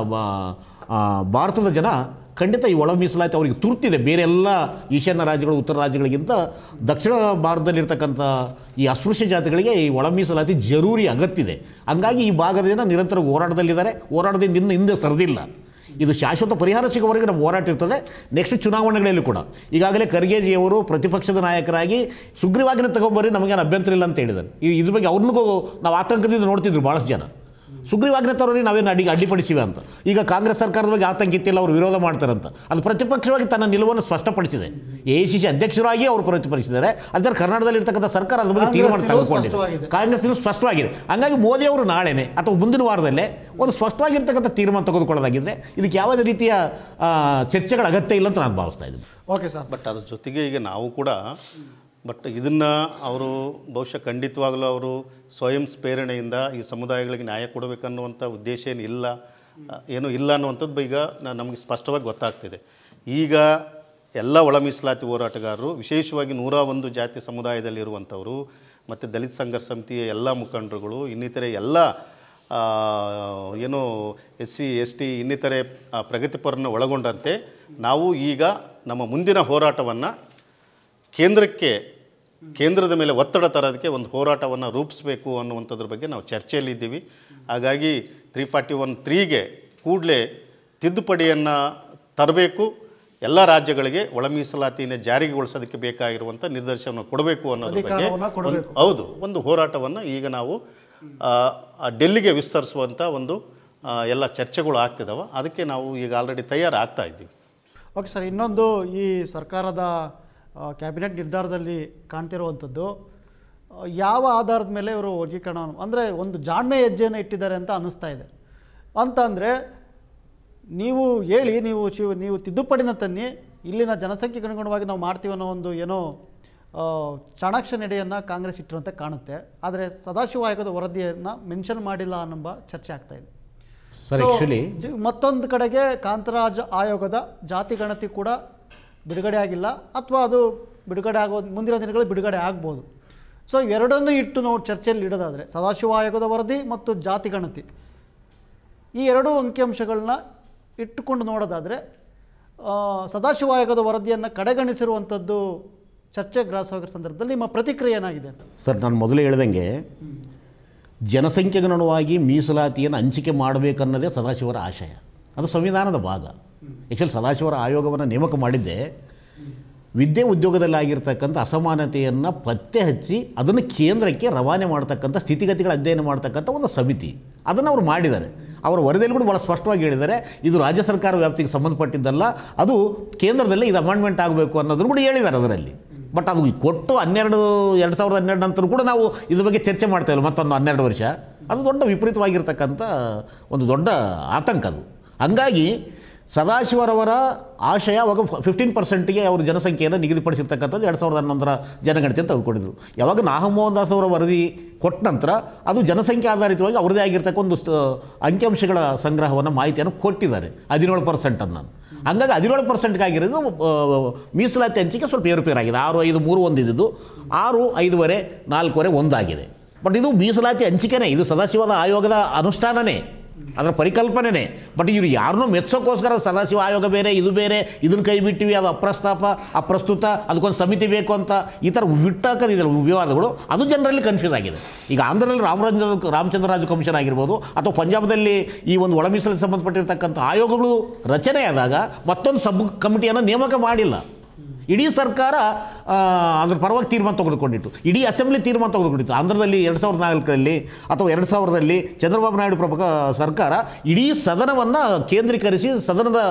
S1: ಭಾರತದ ಜನ ಖಂಡಿತ ಈ ಒಳ ಮೀಸಲಾತಿ ಅವರಿಗೆ ತುರ್ತಿದೆ. ಬೇರೆ ಎಲ್ಲ ಈಶಾನ್ಯ ರಾಜ್ಯಗಳು, ಉತ್ತರ ರಾಜ್ಯಗಳಿಗಿಂತ ದಕ್ಷಿಣ ಭಾರತದಲ್ಲಿರ್ತಕ್ಕಂಥ ಈ ಅಸ್ಪೃಶ್ಯ ಜಾತಿಗಳಿಗೆ ಈ ಒಳ ಮೀಸಲಾತಿ ಜರೂರಿ ಅಗತ್ಯ ಇದೆ. ಹಂಗಾಗಿ ಈ ಭಾಗದ ಜನ ನಿರಂತರ ಹೋರಾಟದಲ್ಲಿದ್ದಾರೆ. ಹೋರಾಟದಿಂದ ಹಿಂದೆ ಸರಿದಿಲ್ಲ. ಇದು ಶಾಶ್ವತ ಪರಿಹಾರ ಸಿಗೋವರೆಗೆ ನಮ್ಮ ಹೋರಾಟ ಇರ್ತದೆ. ನೆಕ್ಸ್ಟ್ ಚುನಾವಣೆಗಳಲ್ಲಿ ಕೂಡ ಈಗಾಗಲೇ ಖರ್ಗೆಜಿಯವರು ಪ್ರತಿಪಕ್ಷದ ನಾಯಕರಾಗಿ ಸುಗ್ರೀವಾಜ್ಞೆ ತಗೊಂಬರ್ರಿ, ನಮಗೇನು ಅಭ್ಯಂತರ ಇಲ್ಲ ಅಂತ ಹೇಳಿದ್ದಾರೆ. ಇದ್ರ ಬಗ್ಗೆ ಅವ್ರನ್ನೂ ನಾವು ಆತಂಕದಿಂದ ನೋಡ್ತಿದ್ರು ಭಾಳಷ್ಟು ಜನ. ಸುಗ್ರೀವಾಜ್ಞೆ ತರೋರಿ ನಾವೇನು ಅಡ್ಡಿಪಡಿಸಿವೆ ಅಂತ. ಈಗ ಕಾಂಗ್ರೆಸ್ ಸರ್ಕಾರದ ಬಗ್ಗೆ ಆತಂಕ ಇತ್ತಿಲ್ಲ, ಅವರು ವಿರೋಧ ಮಾಡ್ತಾರಂತ. ಅದು ಪ್ರತಿಪಕ್ಷವಾಗಿ ತನ್ನ ನಿಲುವನ್ನು ಸ್ಪಷ್ಟಪಡಿಸಿದೆ. AICC ಅಧ್ಯಕ್ಷರಾಗಿ ಅವರು ಪ್ರತಿಪಡಿಸಿದ್ದಾರೆ. ಅದರ ಕರ್ನಾಟಕದಲ್ಲಿರ್ತಕ್ಕಂಥ ಸರ್ಕಾರ ಅದ್ರ ಬಗ್ಗೆ ತೀರ್ಮಾನ ತೆಗೆದುಕೊಂಡಿದೆ. ಕಾಂಗ್ರೆಸ್ ನಿಲುವು ಸ್ಪಷ್ಟವಾಗಿದೆ. ಹಂಗಾಗಿ ಮೋದಿ ಅವರು ನಾಳೆನೇ ಅಥವಾ ಮುಂದಿನ ವಾರದಲ್ಲೇ ಒಂದು ಸ್ಪಷ್ಟವಾಗಿರ್ತಕ್ಕಂಥ ತೀರ್ಮಾನ ತೆಗೆದುಕೊಳ್ಳೋದಾಗಿದ್ದರೆ ಇದಕ್ಕೆ ಯಾವುದೇ ರೀತಿಯ ಚರ್ಚೆಗಳ ಅಗತ್ಯ ಇಲ್ಲ ಅಂತ ನಾನು ಭಾವಿಸ್ತಾ ಇದ್ದೀನಿ.
S3: Okay sir.
S2: ಬಟ್ ಅದ್ರ ಜೊತೆಗೆ ಈಗ ನಾವು ಕೂಡ ಇದನ್ನು ಅವರು ಬಹುಶಃ ಖಂಡಿತವಾಗಲೂ ಅವರು ಸ್ವಯಂ ಪ್ರೇರಣೆಯಿಂದ ಈ ಸಮುದಾಯಗಳಿಗೆ ನ್ಯಾಯ ಕೊಡಬೇಕನ್ನುವಂಥ ಉದ್ದೇಶ ಏನೂ ಇಲ್ಲ ಅನ್ನುವಂಥದ್ದು ಈಗ ನಮಗೆ ಸ್ಪಷ್ಟವಾಗಿ ಗೊತ್ತಾಗ್ತಿದೆ. ಈಗ ಎಲ್ಲ ಒಳ ಮೀಸಲಾತಿ ಹೋರಾಟಗಾರರು, ವಿಶೇಷವಾಗಿ 101 ಜಾತಿ ಸಮುದಾಯದಲ್ಲಿರುವಂಥವರು ಮತ್ತು ದಲಿತ ಸಂಘರ್ಷ ಸಮಿತಿಯ ಎಲ್ಲ ಮುಖಂಡರುಗಳು, ಇನ್ನಿತರೆ ಎಲ್ಲ SC ST ಇನ್ನಿತರೆ ಪ್ರಗತಿಪರನ್ನು ಒಳಗೊಂಡಂತೆ ನಾವು ಈಗ ನಮ್ಮ ಮುಂದಿನ ಹೋರಾಟವನ್ನು ಕೇಂದ್ರದ ಮೇಲೆ ಒತ್ತಡ ತರೋದಕ್ಕೆ ಒಂದು ಹೋರಾಟವನ್ನು ರೂಪಿಸಬೇಕು ಅನ್ನುವಂಥದ್ರ ಬಗ್ಗೆ ನಾವು ಚರ್ಚೆಯಲ್ಲಿದ್ದೀವಿ. ಹಾಗಾಗಿ 341(3)ಗೆ ಕೂಡಲೇ ತಿದ್ದುಪಡಿಯನ್ನು ತರಬೇಕು. ಎಲ್ಲ ರಾಜ್ಯಗಳಿಗೆ ಒಳ ಮೀಸಲಾತಿಯನ್ನು ಜಾರಿಗೊಳಿಸೋದಕ್ಕೆ ಬೇಕಾಗಿರುವಂಥ ನಿರ್ದೇಶನವನ್ನು ಕೊಡಬೇಕು ಅನ್ನೋದ್ರ ಬಗ್ಗೆ ಹೌದು ಒಂದು ಹೋರಾಟವನ್ನು ಈಗ ನಾವು ಡೆಲ್ಲಿಗೆ ವಿಸ್ತರಿಸುವಂಥ ಒಂದು ಎಲ್ಲ ಚರ್ಚೆಗಳು ಆಗ್ತಿದ್ದಾವೆ. ಅದಕ್ಕೆ ನಾವು ಈಗ ಆಲ್ರೆಡಿ ತಯಾರಾಗ್ತಾ ಇದ್ದೀವಿ.
S3: ಓಕೆ ಸರ್, ಇನ್ನೊಂದು ಈ ಸರ್ಕಾರದ ಕ್ಯಾಬಿನೆಟ್ ನಿರ್ಧಾರದಲ್ಲಿ ಕಾಣ್ತಿರುವಂಥದ್ದು ಯಾವ ಆಧಾರದ ಮೇಲೆ ಇವರು ವರ್ಗೀಕರಣ ಅಂದರೆ ಒಂದು ಜಾಣ್ಮೆ ಹೆಜ್ಜೆಯನ್ನು ಇಟ್ಟಿದ್ದಾರೆ ಅಂತ ಅನ್ನಿಸ್ತಾ ಇದೆ. ಅಂತಂದರೆ ನೀವು ಹೇಳಿ ನೀವು ತಿದ್ದುಪಡಿನ ತನ್ನಿ, ಇಲ್ಲಿನ ಜನಸಂಖ್ಯೆಗೆ ಅನುಗುಣವಾಗಿ ನಾವು ಮಾಡ್ತೀವಿ ಅನ್ನೋ ಒಂದು ಏನೋ ಚಾಣಾಕ್ಷ ನಡೆಯನ್ನು ಕಾಂಗ್ರೆಸ್ ಇಟ್ಟಿರುವಂತೆ ಕಾಣುತ್ತೆ. ಆದರೆ ಸದಾಶಿವ ಆಯೋಗದ ವರದಿಯನ್ನು ಮೆನ್ಷನ್ ಮಾಡಿಲ್ಲ ಅನ್ನೋ ಚರ್ಚೆ ಆಗ್ತಾ ಇದೆ. ಮತ್ತೊಂದು ಕಡೆಗೆ ಕಾಂತರಾಜ್ ಆಯೋಗದ ಜಾತಿ ಗಣತಿ ಕೂಡ ಬಿಡುಗಡೆ ಆಗಿಲ್ಲ, ಅಥವಾ ಅದು ಬಿಡುಗಡೆ ಮುಂದಿನ ದಿನಗಳಲ್ಲಿ ಬಿಡುಗಡೆ ಆಗ್ಬೋದು. ಸೊ ಎರಡನ್ನೂ ಇಟ್ಟು ನಾವು ಚರ್ಚೆಯಲ್ಲಿ ಇಡೋದಾದರೆ ಸದಾಶಿವ ಆಯೋಗದ ವರದಿ ಮತ್ತು ಜಾತಿ ಗಣತಿ ಈ ಎರಡೂ ಅಂಕಿಅಂಶಗಳನ್ನ ಇಟ್ಟುಕೊಂಡು ನೋಡೋದಾದರೆ ಸದಾಶಿವ ಆಯೋಗದ ವರದಿಯನ್ನು ಕಡೆಗಣಿಸಿರುವಂಥದ್ದು ಚರ್ಚೆ ಗ್ರಾಸವಾಗಿರೋ ಸಂದರ್ಭದಲ್ಲಿ ನಿಮ್ಮ ಪ್ರತಿಕ್ರಿಯೆ ಏನಾಗಿದೆ ಅಂತ?
S1: ಸರ್, ನಾನು ಮೊದಲೇ ಹೇಳ್ದಂಗೆ ಜನಸಂಖ್ಯೆಗನುಗುಣವಾಗಿ ಮೀಸಲಾತಿಯನ್ನು ಹಂಚಿಕೆ ಮಾಡಬೇಕನ್ನೋದೇ ಸದಾಶಿವರ ಆಶಯ. ಅದು ಸಂವಿಧಾನದ ಭಾಗ. ಆ್ಯಕ್ಚುಲಿ ಸದಾಶಿವರ ಆಯೋಗವನ್ನು ನೇಮಕ ಮಾಡಿದ್ದೆ ವಿದ್ಯೆ ಉದ್ಯೋಗದಲ್ಲಾಗಿರ್ತಕ್ಕಂಥ ಅಸಮಾನತೆಯನ್ನು ಪತ್ತೆ ಹಚ್ಚಿ ಅದನ್ನು ಕೇಂದ್ರಕ್ಕೆ ರವಾನೆ ಮಾಡ್ತಕ್ಕಂಥ ಸ್ಥಿತಿಗತಿಗಳ ಅಧ್ಯಯನ ಮಾಡ್ತಕ್ಕಂಥ ಒಂದು ಸಮಿತಿ. ಅದನ್ನು ಅವರು ಮಾಡಿದ್ದಾರೆ. ಅವರ ವರದಿಯಲ್ಲಿ ಕೂಡ ಭಾಳ ಸ್ಪಷ್ಟವಾಗಿ ಹೇಳಿದ್ದಾರೆ, ಇದು ರಾಜ್ಯ ಸರ್ಕಾರ ವ್ಯಾಪ್ತಿಗೆ ಸಂಬಂಧಪಟ್ಟಿದ್ದಲ್ಲ, ಅದು ಕೇಂದ್ರದಲ್ಲೇ ಇದು ಅಮೆಂಡ್ಮೆಂಟ್ ಆಗಬೇಕು ಅನ್ನೋದನ್ನು ಕೂಡ ಹೇಳಿದ್ದಾರೆ ಅದರಲ್ಲಿ. ಬಟ್ ಅದು ಕೊಟ್ಟು 2012 ನಂತರ ಕೂಡ ನಾವು ಇದ್ರ ಬಗ್ಗೆ ಚರ್ಚೆ ಮಾಡ್ತಾ ಇಲ್ಲ ಮತ್ತೊಂದು 12 ವರ್ಷ. ಅದು ದೊಡ್ಡ ವಿಪರೀತವಾಗಿರ್ತಕ್ಕಂಥ ಒಂದು ದೊಡ್ಡ ಆತಂಕ ಅದು. ಹಂಗಾಗಿ ಸದಾಶಿವರವರ ಆಶಯ ಅವಾಗ 15%ಗೆ ಅವರು ಜನಸಂಖ್ಯೆಯನ್ನು ನಿಗದಿಪಡಿಸಿರ್ತಕ್ಕಂಥದ್ದು 2011 ಜನಗಣತಿ ಅಂತ ತೆಗೆದುಕೊಂಡಿದ್ರು. ಯಾವಾಗ ನಾಗಮೋಹನ್ ದಾಸ್ ಅವರ ವರದಿ ಕೊಟ್ಟ ನಂತರ ಅದು ಜನಸಂಖ್ಯೆ ಆಧಾರಿತವಾಗಿ ಅವ್ರದ್ದೇ ಆಗಿರ್ತಕ್ಕ ಒಂದು ಅಂಕಿಅಂಶಗಳ ಸಂಗ್ರಹವನ್ನು ಮಾಹಿತಿಯನ್ನು ಕೊಟ್ಟಿದ್ದಾರೆ 17%. ಹಂಗಾಗಿ 17% ಆಗಿರೋದು ಮೀಸಲಾತಿ ಹಂಚಿಕೆ ಸ್ವಲ್ಪ ಏರುಪೇರಾಗಿದೆ. 6, 5, 3, 1 ಇದ್ದಿದ್ದು 6, 5.5, 4.5, 1 ಆಗಿದೆ. ಬಟ್ ಇದು ಮೀಸಲಾತಿ ಹಂಚಿಕೆನೇ, ಇದು ಸದಾಶಿವದ ಆಯೋಗದ ಅನುಷ್ಠಾನನೇ, ಅದರ ಪರಿಕಲ್ಪನೆನೇ. ಬಟ್ ಇವರು ಯಾರನ್ನೂ ಮೆಚ್ಚೋಕ್ಕೋಸ್ಕರ ಸದಾಶಿವ ಆಯೋಗ ಬೇರೆ, ಇದು ಬೇರೆ, ಇದನ್ನು ಕೈ ಬಿಟ್ಟಿವಿ, ಅದು ಅಪ್ರಸ್ತುತ, ಅದಕ್ಕೊಂದು ಸಮಿತಿ ಬೇಕು ಅಂತ ಈ ಥರ ಬಿಟ್ಟಾಕೋದಿದೆಯಲ್ಲ ವಿವಾದಗಳು, ಅದು ಜನರಲ್ಲಿ ಕನ್ಫ್ಯೂಸ್ ಆಗಿದೆ. ಈಗ ಆಂಧ್ರದಲ್ಲಿ ರಾಮಚಂದ್ರರಾಜು ಕಮಿಷನ್ ಆಗಿರ್ಬೋದು, ಅಥವಾ ಪಂಜಾಬದಲ್ಲಿ ಈ ಒಂದು ಒಳ ಮೀಸಲಾತಿ ಸಂಬಂಧಪಟ್ಟಿರ್ತಕ್ಕಂಥ ಆಯೋಗಗಳು ರಚನೆ ಆದಾಗ ಮತ್ತೊಂದು ಸಬ್ ಕಮಿಟಿಯನ್ನು ನೇಮಕ ಮಾಡಿಲ್ಲ. ಇಡೀ ಸರ್ಕಾರ ಅದ್ರ ಪರವಾಗಿ ತೀರ್ಮಾನ ತೆಗೆದುಕೊಂಡಿತ್ತು, ಇಡೀ ಅಸೆಂಬ್ಲಿ ತೀರ್ಮಾನ ತೆಗೆದುಕೊಂಡಿತ್ತು. ಆಂಧ್ರದಲ್ಲಿ 2004ರಲ್ಲಿ ಅಥವಾ 2000ರಲ್ಲಿ ಚಂದ್ರಬಾಬು ನಾಯ್ಡು ಸರ್ಕಾರ ಇಡೀ ಸದನವನ್ನು ಕೇಂದ್ರೀಕರಿಸಿ ಸದನದ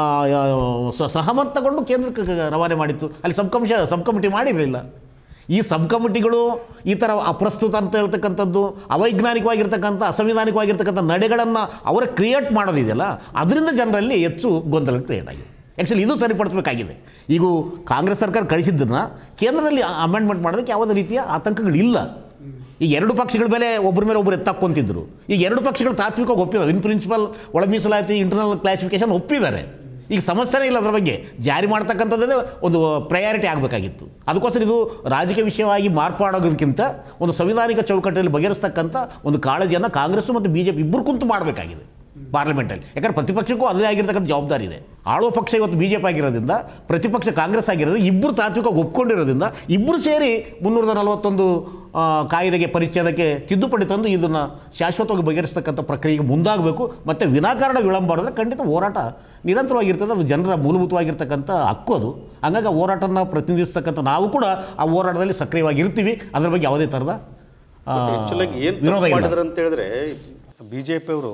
S1: ಸಹಮತ ತಗೊಂಡು ಕೇಂದ್ರಕ್ಕೆ ರವಾನೆ ಮಾಡಿತ್ತು. ಅಲ್ಲಿ ಸಬ್ ಕಮಿಟಿ ಮಾಡಿರಲಿಲ್ಲ. ಈ ಸಬ್ ಕಮಿಟಿಗಳು ಈ ಥರ ಅಪ್ರಸ್ತುತ ಅಂತ ಹೇಳ್ತಕ್ಕಂಥದ್ದು, ಅವೈಜ್ಞಾನಿಕವಾಗಿರ್ತಕ್ಕಂಥ ಅಸಂವಿಧಾನಿಕವಾಗಿರ್ತಕ್ಕಂಥ ನಡೆಗಳನ್ನು ಅವರ ಕ್ರಿಯೇಟ್ ಮಾಡೋದಿದೆಯಲ್ಲ, ಅದರಿಂದ ಜನರಲ್ಲಿ ಹೆಚ್ಚು ಗೊಂದಲ ಕ್ರಿಯೇಟ್ ಆಗಿದೆ. ಆ್ಯಕ್ಚುಲಿ ಇದು ಸರಿಪಡಿಸಬೇಕಾಗಿದೆ. ಈಗ ಕಾಂಗ್ರೆಸ್ ಸರ್ಕಾರ ಕಳಿಸಿದ್ದನ್ನು ಕೇಂದ್ರದಲ್ಲಿ ಅಮೆಂಡ್ಮೆಂಟ್ ಮಾಡೋದಕ್ಕೆ ಯಾವುದೇ ರೀತಿಯ ಆತಂಕಗಳಿಲ್ಲ. ಈಗ 2 ಪಕ್ಷಗಳ ಮೇಲೆ ಒಬ್ಬರು ಎತ್ತಾಕೊಂತಿದ್ರು. ಈಗ 2 ಪಕ್ಷಗಳು ತಾತ್ವಿಕವಾಗಿ ಒಪ್ಪಿದ್ದಾರೆ. ಇನ್ ಪ್ರಿನ್ಸಿಪಲ್ ಒಳ ಮೀಸಲಾತಿ ಇಂಟರ್ನಲ್ ಕ್ಲಾಸಿಫಿಕೇಶನ್ ಒಪ್ಪಿದ್ದಾರೆ. ಈಗ ಸಮಸ್ಯೆನೇ ಇಲ್ಲ, ಅದರ ಬಗ್ಗೆ ಜಾರಿ ಮಾಡ್ತಕ್ಕಂಥದ್ದೇ ಒಂದು ಪ್ರಯಾರಿಟಿ ಆಗಬೇಕಾಗಿತ್ತು. ಅದಕ್ಕೋಸ್ಕರ ಇದು ರಾಜಕೀಯ ವಿಷಯವಾಗಿ ಮಾರ್ಪಾಡೋದಕ್ಕಿಂತ ಒಂದು ಸಂವಿಧಾನಿಕ ಚೌಕಟ್ಟಲ್ಲಿ ಬಗೆಹರಿಸ್ತಕ್ಕಂಥ ಒಂದು ಕಾಳಜಿಯನ್ನು ಕಾಂಗ್ರೆಸ್ ಮತ್ತು BJP ಇಬ್ಬರು ಕುಂತು ಮಾಡಬೇಕಾಗಿದೆ ಪಾರ್ಲಿಮೆಂಟಲ್ಲಿ. ಯಾಕಂದರೆ ಪ್ರತಿಪಕ್ಷಕ್ಕೂ ಅದೇ ಆಗಿರ್ತಕ್ಕಂಥ ಜವಾಬ್ದಾರಿ ಇದೆ. ಆಳುವ ಪಕ್ಷ ಇವತ್ತು BJP ಆಗಿರೋದ್ರಿಂದ, ಪ್ರತಿಪಕ್ಷ ಕಾಂಗ್ರೆಸ್ ಆಗಿರೋದ್ರಿಂದ, ಇಬ್ಬರು ತಾತ್ವಿಕವಾಗಿ ಒಪ್ಕೊಂಡಿರೋದ್ರಿಂದ ಇಬ್ಬರು ಸೇರಿ 341 ಕಾಯ್ದೆಗೆ ಪರಿಚ್ಛೇದಕ್ಕೆ ತಿದ್ದುಪಡಿ ತಂದು ಇದನ್ನು ಶಾಶ್ವತವಾಗಿ ಬಗೆಹರಿಸ್ತಕ್ಕಂಥ ಪ್ರಕ್ರಿಯೆಗೆ ಮುಂದಾಗಬೇಕು. ಮತ್ತು ವಿನಾಕಾರಣ ವಿಳಂಬ ಮಾಡಿದ್ರೆ ಖಂಡಿತ ಹೋರಾಟ ನಿರಂತರವಾಗಿರ್ತದೆ. ಅದು ಜನರ ಮೂಲಭೂತವಾಗಿರ್ತಕ್ಕಂಥ ಹಕ್ಕು ಅದು. ಹಂಗಾಗಿ ಆ ಹೋರಾಟನ ಪ್ರತಿನಿಧಿಸ್ತಕ್ಕಂಥ ನಾವು ಕೂಡ ಆ ಹೋರಾಟದಲ್ಲಿ ಸಕ್ರಿಯವಾಗಿರ್ತೀವಿ. ಅದರ ಬಗ್ಗೆ ಯಾವುದೇ ಥರದ
S2: ಆ್ಯಕ್ಚುಲಾಗಿ ಏನು ಮಾಡಿದ್ರು ಅಂತ ಹೇಳಿದ್ರೆ BJP ಅವರು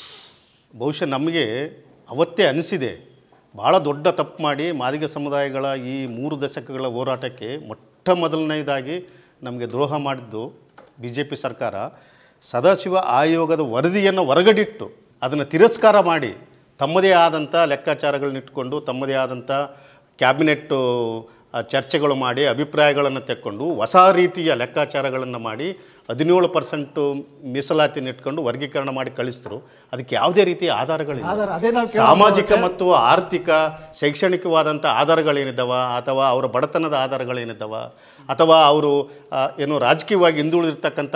S2: ಬಹುಶಃ ನಮಗೆ ಅವತ್ತೇ ಅನಿಸಿದೆ, ಭಾಳ ದೊಡ್ಡ ತಪ್ಪು ಮಾಡಿ ಮಾದಿಗ ಸಮುದಾಯಗಳ ಈ 3 ದಶಕಗಳ ಹೋರಾಟಕ್ಕೆ ಮೊಟ್ಟ ಮೊದಲನೇದಾಗಿ ನಮಗೆ ದ್ರೋಹ ಮಾಡಿದ್ದು BJP ಸರ್ಕಾರ. ಸದಾಶಿವ ಆಯೋಗದ ವರದಿಯನ್ನು ಹೊರಗಡಿಟ್ಟು ಅದನ್ನು ತಿರಸ್ಕಾರ ಮಾಡಿ ತಮ್ಮದೇ ಆದಂಥ ಲೆಕ್ಕಾಚಾರಗಳನ್ನಿಟ್ಕೊಂಡು ತಮ್ಮದೇ ಆದಂಥ ಕ್ಯಾಬಿನೆಟ್ಟು ಚರ್ಚೆಗಳು ಮಾಡಿ ಅಭಿಪ್ರಾಯಗಳನ್ನು ತೆಕ್ಕೊಂಡು ಹೊಸ ರೀತಿಯ ಲೆಕ್ಕಾಚಾರಗಳನ್ನು ಮಾಡಿ 17% ಮೀಸಲಾತಿನ ಇಟ್ಕೊಂಡು ವರ್ಗೀಕರಣ ಮಾಡಿ ಕಳಿಸಿದ್ರು. ಅದಕ್ಕೆ ಯಾವುದೇ ರೀತಿಯ ಆಧಾರಗಳಿಲ್ಲ. ಸಾಮಾಜಿಕ ಮತ್ತು ಆರ್ಥಿಕ ಶೈಕ್ಷಣಿಕವಾದಂಥ ಆಧಾರಗಳೇನಿದ್ದಾವ, ಅಥವಾ ಅವರ ಬಡತನದ ಆಧಾರಗಳೇನಿದ್ದಾವ, ಅಥವಾ ಅವರು ಏನು ರಾಜಕೀಯವಾಗಿ ಹಿಂದುಳಿದಿರ್ತಕ್ಕಂಥ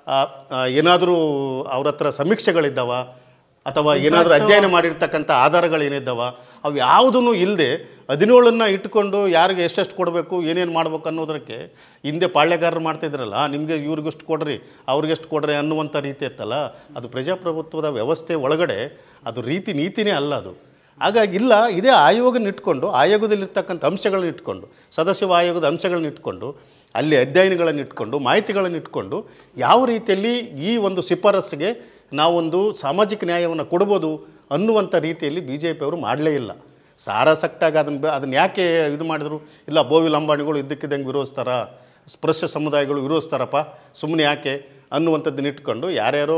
S2: ಏನಾದರೂ ಅವ್ರ ಹತ್ರ ಸಮೀಕ್ಷೆಗಳಿದ್ದಾವ, ಅಥವಾ ಏನಾದರೂ ಅಧ್ಯಯನ ಮಾಡಿರ್ತಕ್ಕಂಥ ಆಧಾರಗಳೇನಿದ್ದಾವ, ಅವು ಯಾವುದೂ ಇಲ್ಲದೆ 17 ಇಟ್ಕೊಂಡು ಯಾರಿಗೆ ಎಷ್ಟೆಷ್ಟು ಕೊಡಬೇಕು, ಏನೇನು ಮಾಡ್ಬೇಕು ಅನ್ನೋದಕ್ಕೆ ಹಿಂದೆ ಪಾಳ್ಯಗಾರರು ಮಾಡ್ತಾಯಿದ್ರಲ್ಲ, ನಿಮಗೆ ಇವ್ರಿಗೆಷ್ಟು ಕೊಡ್ರಿ ಅವ್ರಿಗೆಷ್ಟು ಕೊಡ್ರಿ ಅನ್ನುವಂಥ ರೀತಿ ಇತ್ತಲ್ಲ, ಅದು ಪ್ರಜಾಪ್ರಭುತ್ವದ ವ್ಯವಸ್ಥೆ ಒಳಗಡೆ ಅದು ನೀತಿನೇ ಅಲ್ಲ ಅದು. ಹಾಗಾಗಿ ಇಲ್ಲ, ಇದೇ ಆಯೋಗನ ಇಟ್ಕೊಂಡು, ಆಯೋಗದಲ್ಲಿರ್ತಕ್ಕಂಥ ಅಂಶಗಳನ್ನ ಇಟ್ಕೊಂಡು, ಸದಸ್ಯ ಆಯೋಗದ ಅಂಶಗಳನ್ನ ಇಟ್ಕೊಂಡು, ಅಲ್ಲಿ ಅಧ್ಯಯನಗಳನ್ನು ಇಟ್ಕೊಂಡು, ಮಾಹಿತಿಗಳನ್ನು ಇಟ್ಕೊಂಡು ಯಾವ ರೀತಿಯಲ್ಲಿ ಈ ಒಂದು ಶಿಫಾರಸ್ಸಿಗೆ ನಾವೊಂದು ಸಾಮಾಜಿಕ ನ್ಯಾಯವನ್ನು ಕೊಡ್ಬೋದು ಅನ್ನುವಂಥ ರೀತಿಯಲ್ಲಿ ಬಿ ಜೆ ಪಿಯವರು ಮಾಡಲೇ ಇಲ್ಲ. ಸಾರಾಸಕ್ಟಾಗಿ ಅದನ್ನು ಯಾಕೆ ಇದು ಮಾಡಿದ್ರು? ಇಲ್ಲ, ಬೋವಿ ಲಂಬಾಣಿಗಳು ಇದ್ದಕ್ಕಿದ್ದಂಗೆ ವಿರೋಧಿಸ್ತಾರ, ಸ್ಪೃಶ್ಯ ಸಮುದಾಯಗಳು ವಿರೋಧಿಸ್ತಾರಪ್ಪ, ಸುಮ್ಮನೆ ಯಾಕೆ ಅನ್ನುವಂಥದ್ದನ್ನ ಇಟ್ಕೊಂಡು ಯಾರ್ಯಾರೋ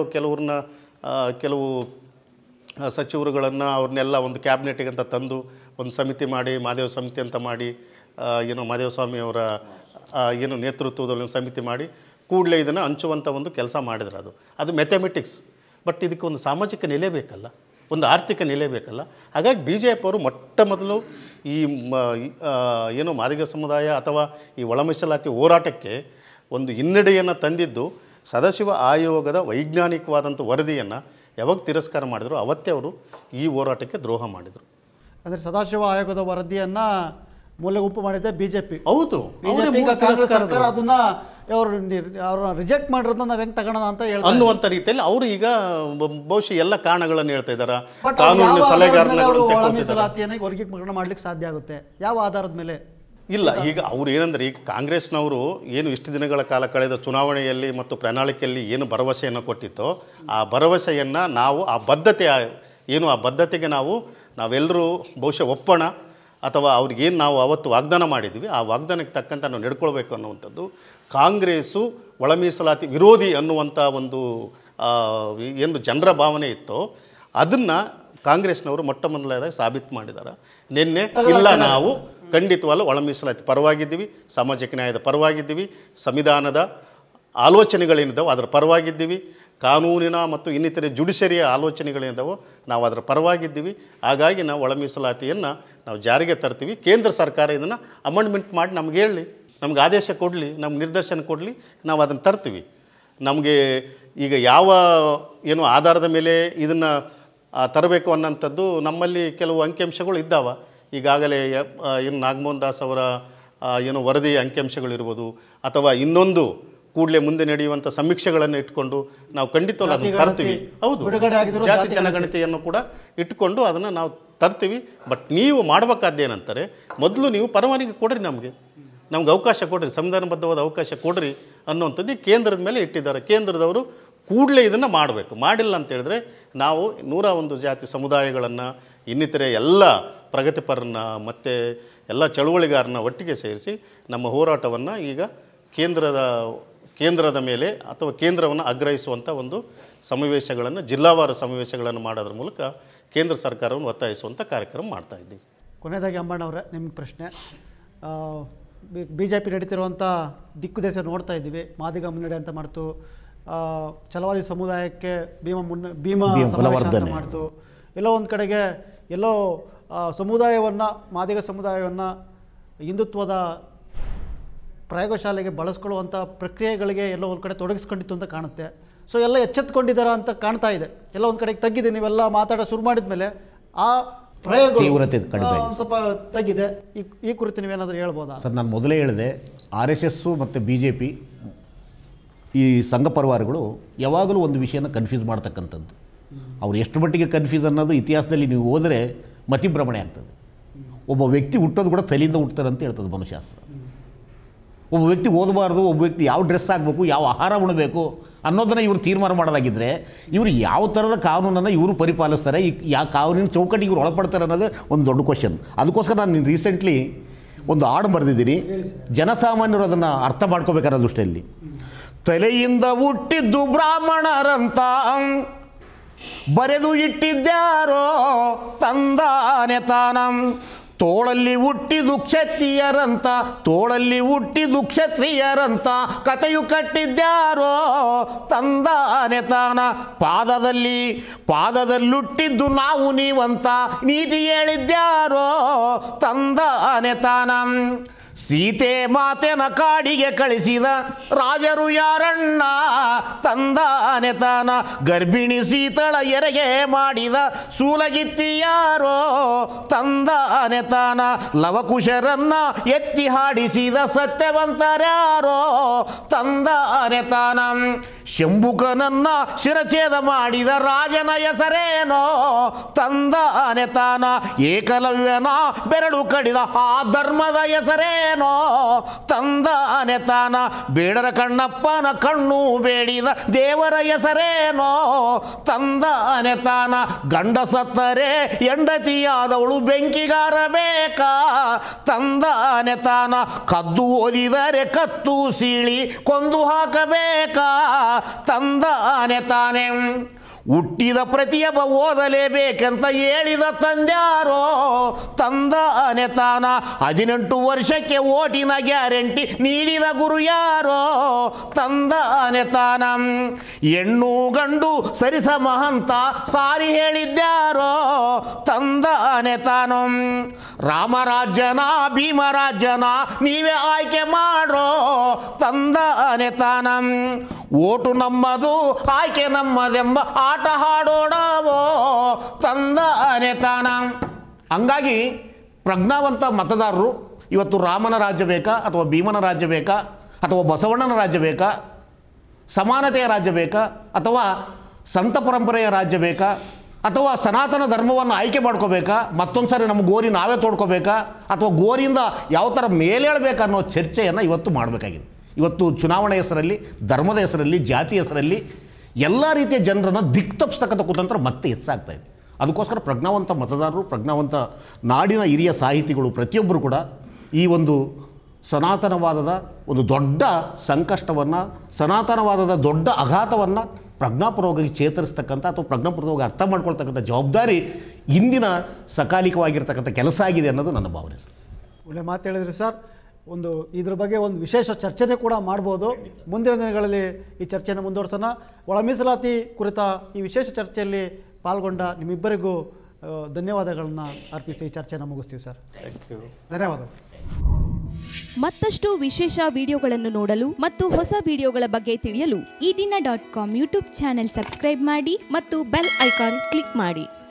S2: ಕೆಲವು ಸಚಿವರುಗಳನ್ನು ಅವ್ರನ್ನೆಲ್ಲ ಒಂದು ಕ್ಯಾಬಿನೆಟಿಗೆ ಅಂತ ತಂದು ಒಂದು ಸಮಿತಿ ಮಾಡಿ, ಮಹಾದೇವ ಸಮಿತಿ ಅಂತ ಮಾಡಿ, ಮಹದೇವಸ್ವಾಮಿ ಅವರ ನೇತೃತ್ವದಲ್ಲಿ ಒಂದು ಸಮಿತಿ ಮಾಡಿ ಕೂಡಲೇ ಇದನ್ನು ಹಂಚುವಂಥ ಒಂದು ಕೆಲಸ ಮಾಡಿದ್ರು. ಅದು ಮ್ಯಾಥಮೆಟಿಕ್ಸ್. ಬಟ್ ಇದಕ್ಕೆ ಒಂದು ಸಾಮಾಜಿಕ ನೆಲೆ ಬೇಕಲ್ಲ, ಒಂದು ಆರ್ಥಿಕ ನೆಲೆ ಬೇಕಲ್ಲ. ಹಾಗಾಗಿ ಬಿ ಜೆ ಪಿಯವರು ಮೊಟ್ಟ ಮೊದಲು ಈ ಮಾದಿಗ ಸಮುದಾಯ ಅಥವಾ ಈ ಒಳ ಮೀಸಲಾತಿ ಹೋರಾಟಕ್ಕೆ ಒಂದು ಹಿನ್ನಡೆಯನ್ನು ತಂದಿದ್ದು ಸದಾಶಿವ ಆಯೋಗದ ವೈಜ್ಞಾನಿಕವಾದಂಥ ವರದಿಯನ್ನು ಯಾವಾಗ ತಿರಸ್ಕಾರ ಮಾಡಿದ್ರು ಅವತ್ತೇ ಅವರು ಈ ಹೋರಾಟಕ್ಕೆ ದ್ರೋಹ ಮಾಡಿದರು.
S3: ಅಂದರೆ ಸದಾಶಿವ ಆಯೋಗದ ವರದಿಯನ್ನು ಮೂಲೆಗುಂಪು ಮಾಡಿದ್ದೆ ಬಿ ಜೆ ಪಿ.
S2: ಹೌದು,
S3: ಸರ್ಕಾರ ಅದನ್ನು ಅವ್ರನ್ನ ರಿಜೆಕ್ಟ್ ಮಾಡಿರೋದನ್ನ ನಾವು ಹೆಂಗೆ ತಗೋಣ ಅಂತ ಹೇಳಿ
S2: ಅನ್ನುವಂಥ ರೀತಿಯಲ್ಲಿ ಅವರು ಈಗ ಬಹುಶಃ ಎಲ್ಲ ಕಾರಣಗಳನ್ನು ಹೇಳ್ತಾ ಇದ್ದಾರೆ. ಕಾನೂನಿನ ಸಲಹೆಗಾರನ
S3: ಮೀಸಲಾತಿಯನ್ನು ವರ್ಗೀಕರಣ ಮಾಡ್ಲಿಕ್ಕೆ ಸಾಧ್ಯ ಆಗುತ್ತೆ ಯಾವ ಆಧಾರದ ಮೇಲೆ?
S2: ಇಲ್ಲ, ಈಗ ಅವ್ರು ಏನಂದರೆ, ಈಗ ಕಾಂಗ್ರೆಸ್ನವರು ಏನು ಇಷ್ಟು ದಿನಗಳ ಕಾಲ ಕಳೆದ ಚುನಾವಣೆಯಲ್ಲಿ ಮತ್ತು ಪ್ರಣಾಳಿಕೆಯಲ್ಲಿ ಏನು ಭರವಸೆಯನ್ನು ಕೊಟ್ಟಿತ್ತೋ ಆ ಭರವಸೆಯನ್ನು ನಾವು ಆ ಬದ್ಧತೆಗೆ ನಾವೆಲ್ಲರೂ ಬಹುಶಃ ಒಪ್ಪೋಣ, ಅಥವಾ ಅವ್ರಿಗೇನು ನಾವು ಅವತ್ತು ವಾಗ್ದಾನ ಮಾಡಿದ್ವಿ ಆ ವಾಗ್ದಾನಕ್ಕೆ ತಕ್ಕಂಥ ನಾವು ನಡ್ಕೊಳ್ಬೇಕು ಅನ್ನುವಂಥದ್ದು. ಕಾಂಗ್ರೆಸ್ಸು ಒಳ ಮೀಸಲಾತಿ ವಿರೋಧಿ ಅನ್ನುವಂಥ ಒಂದು ಏನು ಜನರ ಭಾವನೆ ಇತ್ತೋ ಅದನ್ನು ಕಾಂಗ್ರೆಸ್ನವರು ಮೊಟ್ಟ ಮೊದಲನೇದಾಗಿ ಸಾಬೀತು ಮಾಡಿದ್ದಾರೆ. ನಿನ್ನೆ ಇಲ್ಲ, ನಾವು ಖಂಡಿತವಲ್ಲ ಒಳ ಮೀಸಲಾತಿ ಪರವಾಗಿದ್ದೀವಿ, ಸಾಮಾಜಿಕ ನ್ಯಾಯದ ಪರವಾಗಿದ್ದೀವಿ, ಸಂವಿಧಾನದ ಆಲೋಚನೆಗಳೇನಿದ್ದಾವೆ ಅದರ ಪರವಾಗಿದ್ದೀವಿ, ಕಾನೂನಿನ ಮತ್ತು ಇನ್ನಿತರೆ ಜುಡಿಷರಿಯ ಆಲೋಚನೆಗಳೇನಿದ್ದಾವೋ ನಾವು ಅದರ ಪರವಾಗಿದ್ದೀವಿ. ಹಾಗಾಗಿ ನಾವು ಒಳ ಮೀಸಲಾತಿಯನ್ನು ನಾವು ಜಾರಿಗೆ ತರ್ತೀವಿ. ಕೇಂದ್ರ ಸರ್ಕಾರ ಇದನ್ನು ಅಮೆಂಡ್ಮೆಂಟ್ ಮಾಡಿ ನಮ್ಗೆ ಹೇಳಿ, ನಮ್ಗೆ ಆದೇಶ ಕೊಡಲಿ, ನಮ್ಗೆ ನಿರ್ದೇಶನ ಕೊಡಲಿ, ನಾವು ಅದನ್ನು ತರ್ತೀವಿ. ನಮಗೆ ಈಗ ಯಾವ ಆಧಾರದ ಮೇಲೆ ಇದನ್ನು ತರಬೇಕು ಅನ್ನೋಂಥದ್ದು ನಮ್ಮಲ್ಲಿ ಕೆಲವು ಅಂಕಿಅಂಶಗಳು ಇದ್ದಾವೆ. ಈಗಾಗಲೇ ನಾಗಮೋಹನ್ ದಾಸ್ ಅವರ ವರದಿ ಅಂಕಿಅಂಶಗಳಿರ್ಬೋದು, ಅಥವಾ ಇನ್ನೊಂದು ಕೂಡಲೇ ಮುಂದೆ ನಡೆಯುವಂಥ ಸಮೀಕ್ಷೆಗಳನ್ನು ಇಟ್ಕೊಂಡು ನಾವು ಖಂಡಿತವಲ್ಲ ಅದನ್ನು ತರ್ತೀವಿ. ಹೌದು, ಜಾತಿ ಜನಗಣತಿಯನ್ನು ಕೂಡ ಇಟ್ಕೊಂಡು ಅದನ್ನು ನಾವು ತರ್ತೀವಿ. ಬಟ್ ನೀವು ಮಾಡಬೇಕಾದ್ದೇನಂತಾರೆ, ಮೊದಲು ನೀವು ಪರವಾನಗಿ ಕೊಡ್ರಿ, ನಮ್ಗೆ ಅವಕಾಶ ಕೊಡ್ರಿ, ಸಂವಿಧಾನಬದ್ಧವಾದ ಅವಕಾಶ ಕೊಡ್ರಿ ಅನ್ನುವಂಥದ್ದು ಕೇಂದ್ರದ ಮೇಲೆ ಇಟ್ಟಿದ್ದಾರೆ. ಕೇಂದ್ರದವರು ಕೂಡಲೇ ಇದನ್ನು ಮಾಡಬೇಕು. ಮಾಡಿಲ್ಲ ಅಂತೇಳಿದ್ರೆ ನಾವು 101 ಜಾತಿ ಸಮುದಾಯಗಳನ್ನು, ಇನ್ನಿತರೆ ಎಲ್ಲ ಪ್ರಗತಿಪರನ್ನ ಮತ್ತು ಎಲ್ಲ ಚಳುವಳಿಗಾರನ ಒಟ್ಟಿಗೆ ಸೇರಿಸಿ ನಮ್ಮ ಹೋರಾಟವನ್ನು ಈಗ ಕೇಂದ್ರದ ಮೇಲೆ ಅಥವಾ ಕೇಂದ್ರವನ್ನು ಆಗ್ರಹಿಸುವಂಥ ಒಂದು ಸಮಾವೇಶಗಳನ್ನು, ಜಿಲ್ಲಾವಾರು ಸಮಾವೇಶಗಳನ್ನು ಮಾಡೋದ್ರ ಮೂಲಕ ಕೇಂದ್ರ ಸರ್ಕಾರವನ್ನು ಒತ್ತಾಯಿಸುವಂಥ ಕಾರ್ಯಕ್ರಮ ಮಾಡ್ತಾಯಿದ್ದೀವಿ.
S3: ಕೊನೆಯದಾಗಿ ಅಂಬಣ್ಣವರೇ, ನಿಮಗೆ ಪ್ರಶ್ನೆ. ಬಿ ಜೆ ಪಿ ನಡೀತಿರುವಂಥ ದಿಕ್ಕುದೇಶ ನೋಡ್ತಾ ಇದ್ದೀವಿ. ಮಾದಿಗ ಮುನ್ನಡೆ ಅಂತ ಮಾಡ್ತು, ಛಲವಾದಿ ಸಮುದಾಯಕ್ಕೆ ಭೀಮಾ ಸಮಾವೇಶ ಅಂತ ಮಾಡ್ತು, ಎಲ್ಲೋ ಒಂದು ಕಡೆಗೆ ಸಮುದಾಯವನ್ನು, ಮಾದಿಗ ಸಮುದಾಯವನ್ನು ಹಿಂದುತ್ವದ ಪ್ರಯೋಗಶಾಲೆಗೆ ಬಳಸ್ಕೊಳ್ಳುವಂಥ ಪ್ರಕ್ರಿಯೆಗಳಿಗೆ ಎಲ್ಲೋ ಒಂದು ಕಡೆ ತೊಡಗಿಸ್ಕೊಂಡಿತ್ತು ಅಂತ ಕಾಣುತ್ತೆ. ಸೊ ಎಲ್ಲ ಎಚ್ಚೆತ್ಕೊಂಡಿದ್ದಾರ ಅಂತ ಕಾಣ್ತಾ ಇದೆ. ಎಲ್ಲ ಒಂದು ಕಡೆಗೆ ತಗ್ಗಿದೆ. ನೀವೆಲ್ಲ ಮಾತಾಡೋ ಶುರು ಮಾಡಿದ ಮೇಲೆ ಆ ಪ್ರಯೋಗಗಳು ಸ್ವಲ್ಪ ತಗ್ಗಿದೆ. ಈ ಕುರಿತು ನೀವೇನಾದರೂ ಹೇಳ್ಬೋದಾ?
S1: ಸರ್, ನಾನು ಮೊದಲೇ ಹೇಳಿದೆ, RSS ಮತ್ತು BJP ಈ ಸಂಘ ಪರಿವಾರಗಳು ಯಾವಾಗಲೂ ಒಂದು ವಿಷಯನ ಕನ್ಫ್ಯೂಸ್ ಮಾಡ್ತಕ್ಕಂಥದ್ದು. ಅವ್ರು ಎಷ್ಟು ಮಟ್ಟಿಗೆ ಕನ್ಫ್ಯೂಸ್ ಅನ್ನೋದು ಇತಿಹಾಸದಲ್ಲಿ ನೀವು ಹೋದರೆ ಮತಿಭ್ರಮಣೆ ಆಗ್ತದೆ. ಒಬ್ಬ ವ್ಯಕ್ತಿ ಹುಟ್ಟೋದು ಕೂಡ ತಲೆಯಿಂದ ಹುಟ್ಟುತ್ತಾರೆ ಅಂತ ಹೇಳ್ತದೆ ಮನುಶಾಸ್ತ್ರ. ಒಬ್ಬ ವ್ಯಕ್ತಿ ಓದಬಾರ್ದು, ಒಬ್ಬ ವ್ಯಕ್ತಿ ಯಾವ ಡ್ರೆಸ್ ಹಾಕಬೇಕು, ಯಾವ ಆಹಾರ ಉಣಬೇಕು ಅನ್ನೋದನ್ನು ಇವರು ತೀರ್ಮಾನ ಮಾಡೋದಾಗಿದ್ದರೆ ಇವರು ಯಾವ ಥರದ ಕಾನೂನನ್ನು ಇವರು ಪರಿಪಾಲಿಸ್ತಾರೆ, ಯಾವ ಕಾನೂನಿನ ಚೌಕಟ್ಟಿಗೆ ಇವರು ಒಳಪಡ್ತಾರೆ ಅನ್ನೋದೇ ಒಂದು ದೊಡ್ಡ ಕ್ವಶನ್. ಅದಕ್ಕೋಸ್ಕರ ನಾನು ರೀಸೆಂಟ್ಲಿ ಒಂದು ಹಾಡು ಬರೆದಿದ್ದೀನಿ, ಜನಸಾಮಾನ್ಯರು ಅದನ್ನು ಅರ್ಥ ಮಾಡ್ಕೋಬೇಕಾದ ದೃಷ್ಟಿಯಲ್ಲಿ. ತಲೆಯಿಂದ ಹುಟ್ಟಿದ್ದು ಬ್ರಾಹ್ಮಣರಂತ ಬರೆದು ಇಟ್ಟಿದ್ಯಾರೋ ತಂದಾನೆ ತಾನಂ, ತೋಳಲ್ಲಿ ಹುಟ್ಟಿದು ಕ್ಷತ್ರಿಯರಂತ, ತೋಳಲ್ಲಿ ಹುಟ್ಟಿದು ಕ್ಷತ್ರಿಯರಂತ ಕಥೆಯು ಕಟ್ಟಿದ್ಯಾರೋ ತಂದಾನೆ ತಾನ, ಪಾದದಲ್ಲುಟ್ಟಿದ್ದು ನಾವು ನೀವಂತ ನೀತಿ ಹೇಳಿದ್ಯಾರೋ ತಂದಾನೆ ತಾನ. ಸೀತೆ ಮಾತೆನ ಕಾಡಿಗೆ ಕಳಿಸಿದ ರಾಜರು ಯಾರಣ್ಣ, ತಂದಾನೆ ತಾನ ಗರ್ಭಿಣಿ ಸೀತಳ ಎರೆಗೆ ಮಾಡಿದ ಸೂಲಗಿತ್ತಿ ಯಾರೋ, ತಂದಾನೆ ತಾನ ಲವಕುಶರನ್ನ ಎತ್ತಿ ಹಾಡಿಸಿದ ಸತ್ಯವಂತರ್ಯಾರೋ, ತಂದಾನೆ ತಾನ ಶಂಭುಕನನ್ನ ಶಿರಛೇದ ಮಾಡಿದ ರಾಜನ ಹೆಸರೇನೋ, ತಂದಾನೆ ತಾನ ಏಕಲವ್ಯನ ಬೆರಳು ಕಡಿದ ಆ ಧರ್ಮದ ಹೆಸರೇನೋ, ತಂದಾನೆ ತಾನ ಬೇಡರ ಕಣ್ಣಪ್ಪನ ಕಣ್ಣು ಬೇಡಿದ ದೇವರ ಹೆಸರೇನೋ, ತಂದಾನೆ ತಾನ ಗಂಡ ಸತ್ತರೆ ಹೆಂಡತಿಯಾದವಳು ಬೆಂಕಿಗಾರ ಬೇಕಾ, ತಂದಾನೆ ತಾನ ಕದ್ದು ಓದಿದರೆ ಕತ್ತು ಸೀಳಿ ಕೊಂದು ಹಾಕಬೇಕಾ, ತಂದಾನೆ ತಾನೆ ಹುಟ್ಟಿದ ಪ್ರತಿಯೊಬ್ಬ ಓದಲೇಬೇಕಂತ ಹೇಳಿದ ತಂದ್ಯಾರೋ, ತಂದಾನೆ ತಾನ 18 ವರ್ಷಕ್ಕೆ ಓಟಿನ ಗ್ಯಾರಂಟಿ ನೀಡಿದ ಗುರು ಯಾರೋ, ತಂದಾನೆ ತಾನ ಹೆಣ್ಣು ಗಂಡು ಸರಿಸಮ ಅಂತ ಸಾರಿ ಹೇಳಿದ್ಯಾರೋ, ತಂದಾನೆ ತಾನು ರಾಮರಾಜ್ಯನ ಭೀಮರಾಜ್ಯನ ನೀವೇ ಆಯ್ಕೆ ಮಾಡ್ರೋ, ತಂದಾನೆ ತಾನ ಓಟು ನಮ್ಮದು ಆಯ್ಕೆ ನಮ್ಮದೆಂಬ ಆಟ ಹಾಡೋಣವೋ, ತಂದಾನೆ ತಾನ. ಹಂಗಾಗಿ ಪ್ರಜ್ಞಾವಂತ ಮತದಾರರು ಇವತ್ತು ರಾಮನ ರಾಜ್ಯ ಬೇಕಾ ಅಥವಾ ಭೀಮನ ರಾಜ್ಯ ಬೇಕಾ ಅಥವಾ ಬಸವಣ್ಣನ ರಾಜ್ಯ ಬೇಕಾ, ಸಮಾನತೆಯ ರಾಜ್ಯ ಬೇಕಾ ಅಥವಾ ಸಂತ ಪರಂಪರೆಯ ರಾಜ್ಯ ಬೇಕಾ ಅಥವಾ ಸನಾತನ ಧರ್ಮವನ್ನು ಆಯ್ಕೆ ಮಾಡ್ಕೋಬೇಕಾ, ಮತ್ತೊಂದು ಸಾರಿ ನಮ್ಮ ಗೋರಿ ನಾವೇ ತೋಡ್ಕೋಬೇಕಾ ಅಥವಾ ಗೋರಿಯಿಂದ ಯಾವ ಥರ ಮೇಲೇಳಬೇಕಾ ಅನ್ನೋ ಚರ್ಚೆಯನ್ನು ಇವತ್ತು ಮಾಡಬೇಕಾಗಿದೆ. ಇವತ್ತು ಚುನಾವಣೆ ಹೆಸರಲ್ಲಿ, ಧರ್ಮದ ಹೆಸರಲ್ಲಿ, ಜಾತಿ ಹೆಸರಲ್ಲಿ ಎಲ್ಲ ರೀತಿಯ ಜನರನ್ನು ದಿಕ್ತಪ್ಪಿಸ್ತಕ್ಕಂಥ ಕುತಂತ್ರ ಮತ್ತೆ ಹೆಚ್ಚಾಗ್ತಾ ಇದೆ. ಅದಕ್ಕೋಸ್ಕರ ಪ್ರಜ್ಞಾವಂತ ಮತದಾರರು, ಪ್ರಜ್ಞಾವಂತ ನಾಡಿನ ಹಿರಿಯ ಸಾಹಿತಿಗಳು ಪ್ರತಿಯೊಬ್ಬರು ಕೂಡ ಈ ಒಂದು ಸನಾತನವಾದದ ಒಂದು ದೊಡ್ಡ ಸಂಕಷ್ಟವನ್ನು, ಸನಾತನವಾದದ ದೊಡ್ಡ ಆಘಾತವನ್ನು ಪ್ರಜ್ಞಾಪೂರ್ವಕವಾಗಿ ಚೇತರಿಸ್ತಕ್ಕಂಥ ಅಥವಾ ಪ್ರಜ್ಞಾಪೂರ್ವಕವಾಗಿ ಅರ್ಥ ಮಾಡ್ಕೊಳ್ತಕ್ಕಂಥ ಜವಾಬ್ದಾರಿ ಇಂದಿನ ಸಕಾಲಿಕವಾಗಿರ್ತಕ್ಕಂಥ ಕೆಲಸ ಆಗಿದೆ ಅನ್ನೋದು ನನ್ನ ಭಾವನೆ ಸರ್.
S3: ಒಳ್ಳೆ ಮಾತು ಹೇಳಿದ್ರಿ ಸರ್. ಇದ್ರ ಬಗ್ಗೆ ಒಂದು ವಿಶೇಷ ಚರ್ಚೆನೇ ಕೂಡ ಮಾಡ್ಬೋದು. ಮುಂದಿನ ದಿನಗಳಲ್ಲಿ ಈ ಚರ್ಚೆಯನ್ನು ಮುಂದುವರ್ಸೋಣ. ಒಳ ಮೀಸಲಾತಿ ಕುರಿತ ಈ ವಿಶೇಷ ಚರ್ಚೆಯಲ್ಲಿ ಪಾಲ್ಗೊಂಡ ನಿಮ್ಮಿಬ್ಬರಿಗೂ ಧನ್ಯವಾದಗಳನ್ನು ಅರ್ಪಿಸಿ ಈ ಚರ್ಚೆಯನ್ನು ಮುಗಿಸ್ತೀವಿ ಸರ್.
S2: Thank you.
S3: ಧನ್ಯವಾದ.
S4: ಮತ್ತಷ್ಟು ವಿಶೇಷ ವಿಡಿಯೋಗಳನ್ನು ನೋಡಲು ಮತ್ತು ಹೊಸ ವಿಡಿಯೋಗಳ ಬಗ್ಗೆ ತಿಳಿಯಲು ಈ ದಿನ .com ಯೂಟ್ಯೂಬ್ ಚಾನೆಲ್ ಸಬ್ಸ್ಕ್ರೈಬ್ ಮಾಡಿ ಮತ್ತು ಬೆಲ್ ಐಕಾನ್ ಕ್ಲಿಕ್ ಮಾಡಿ.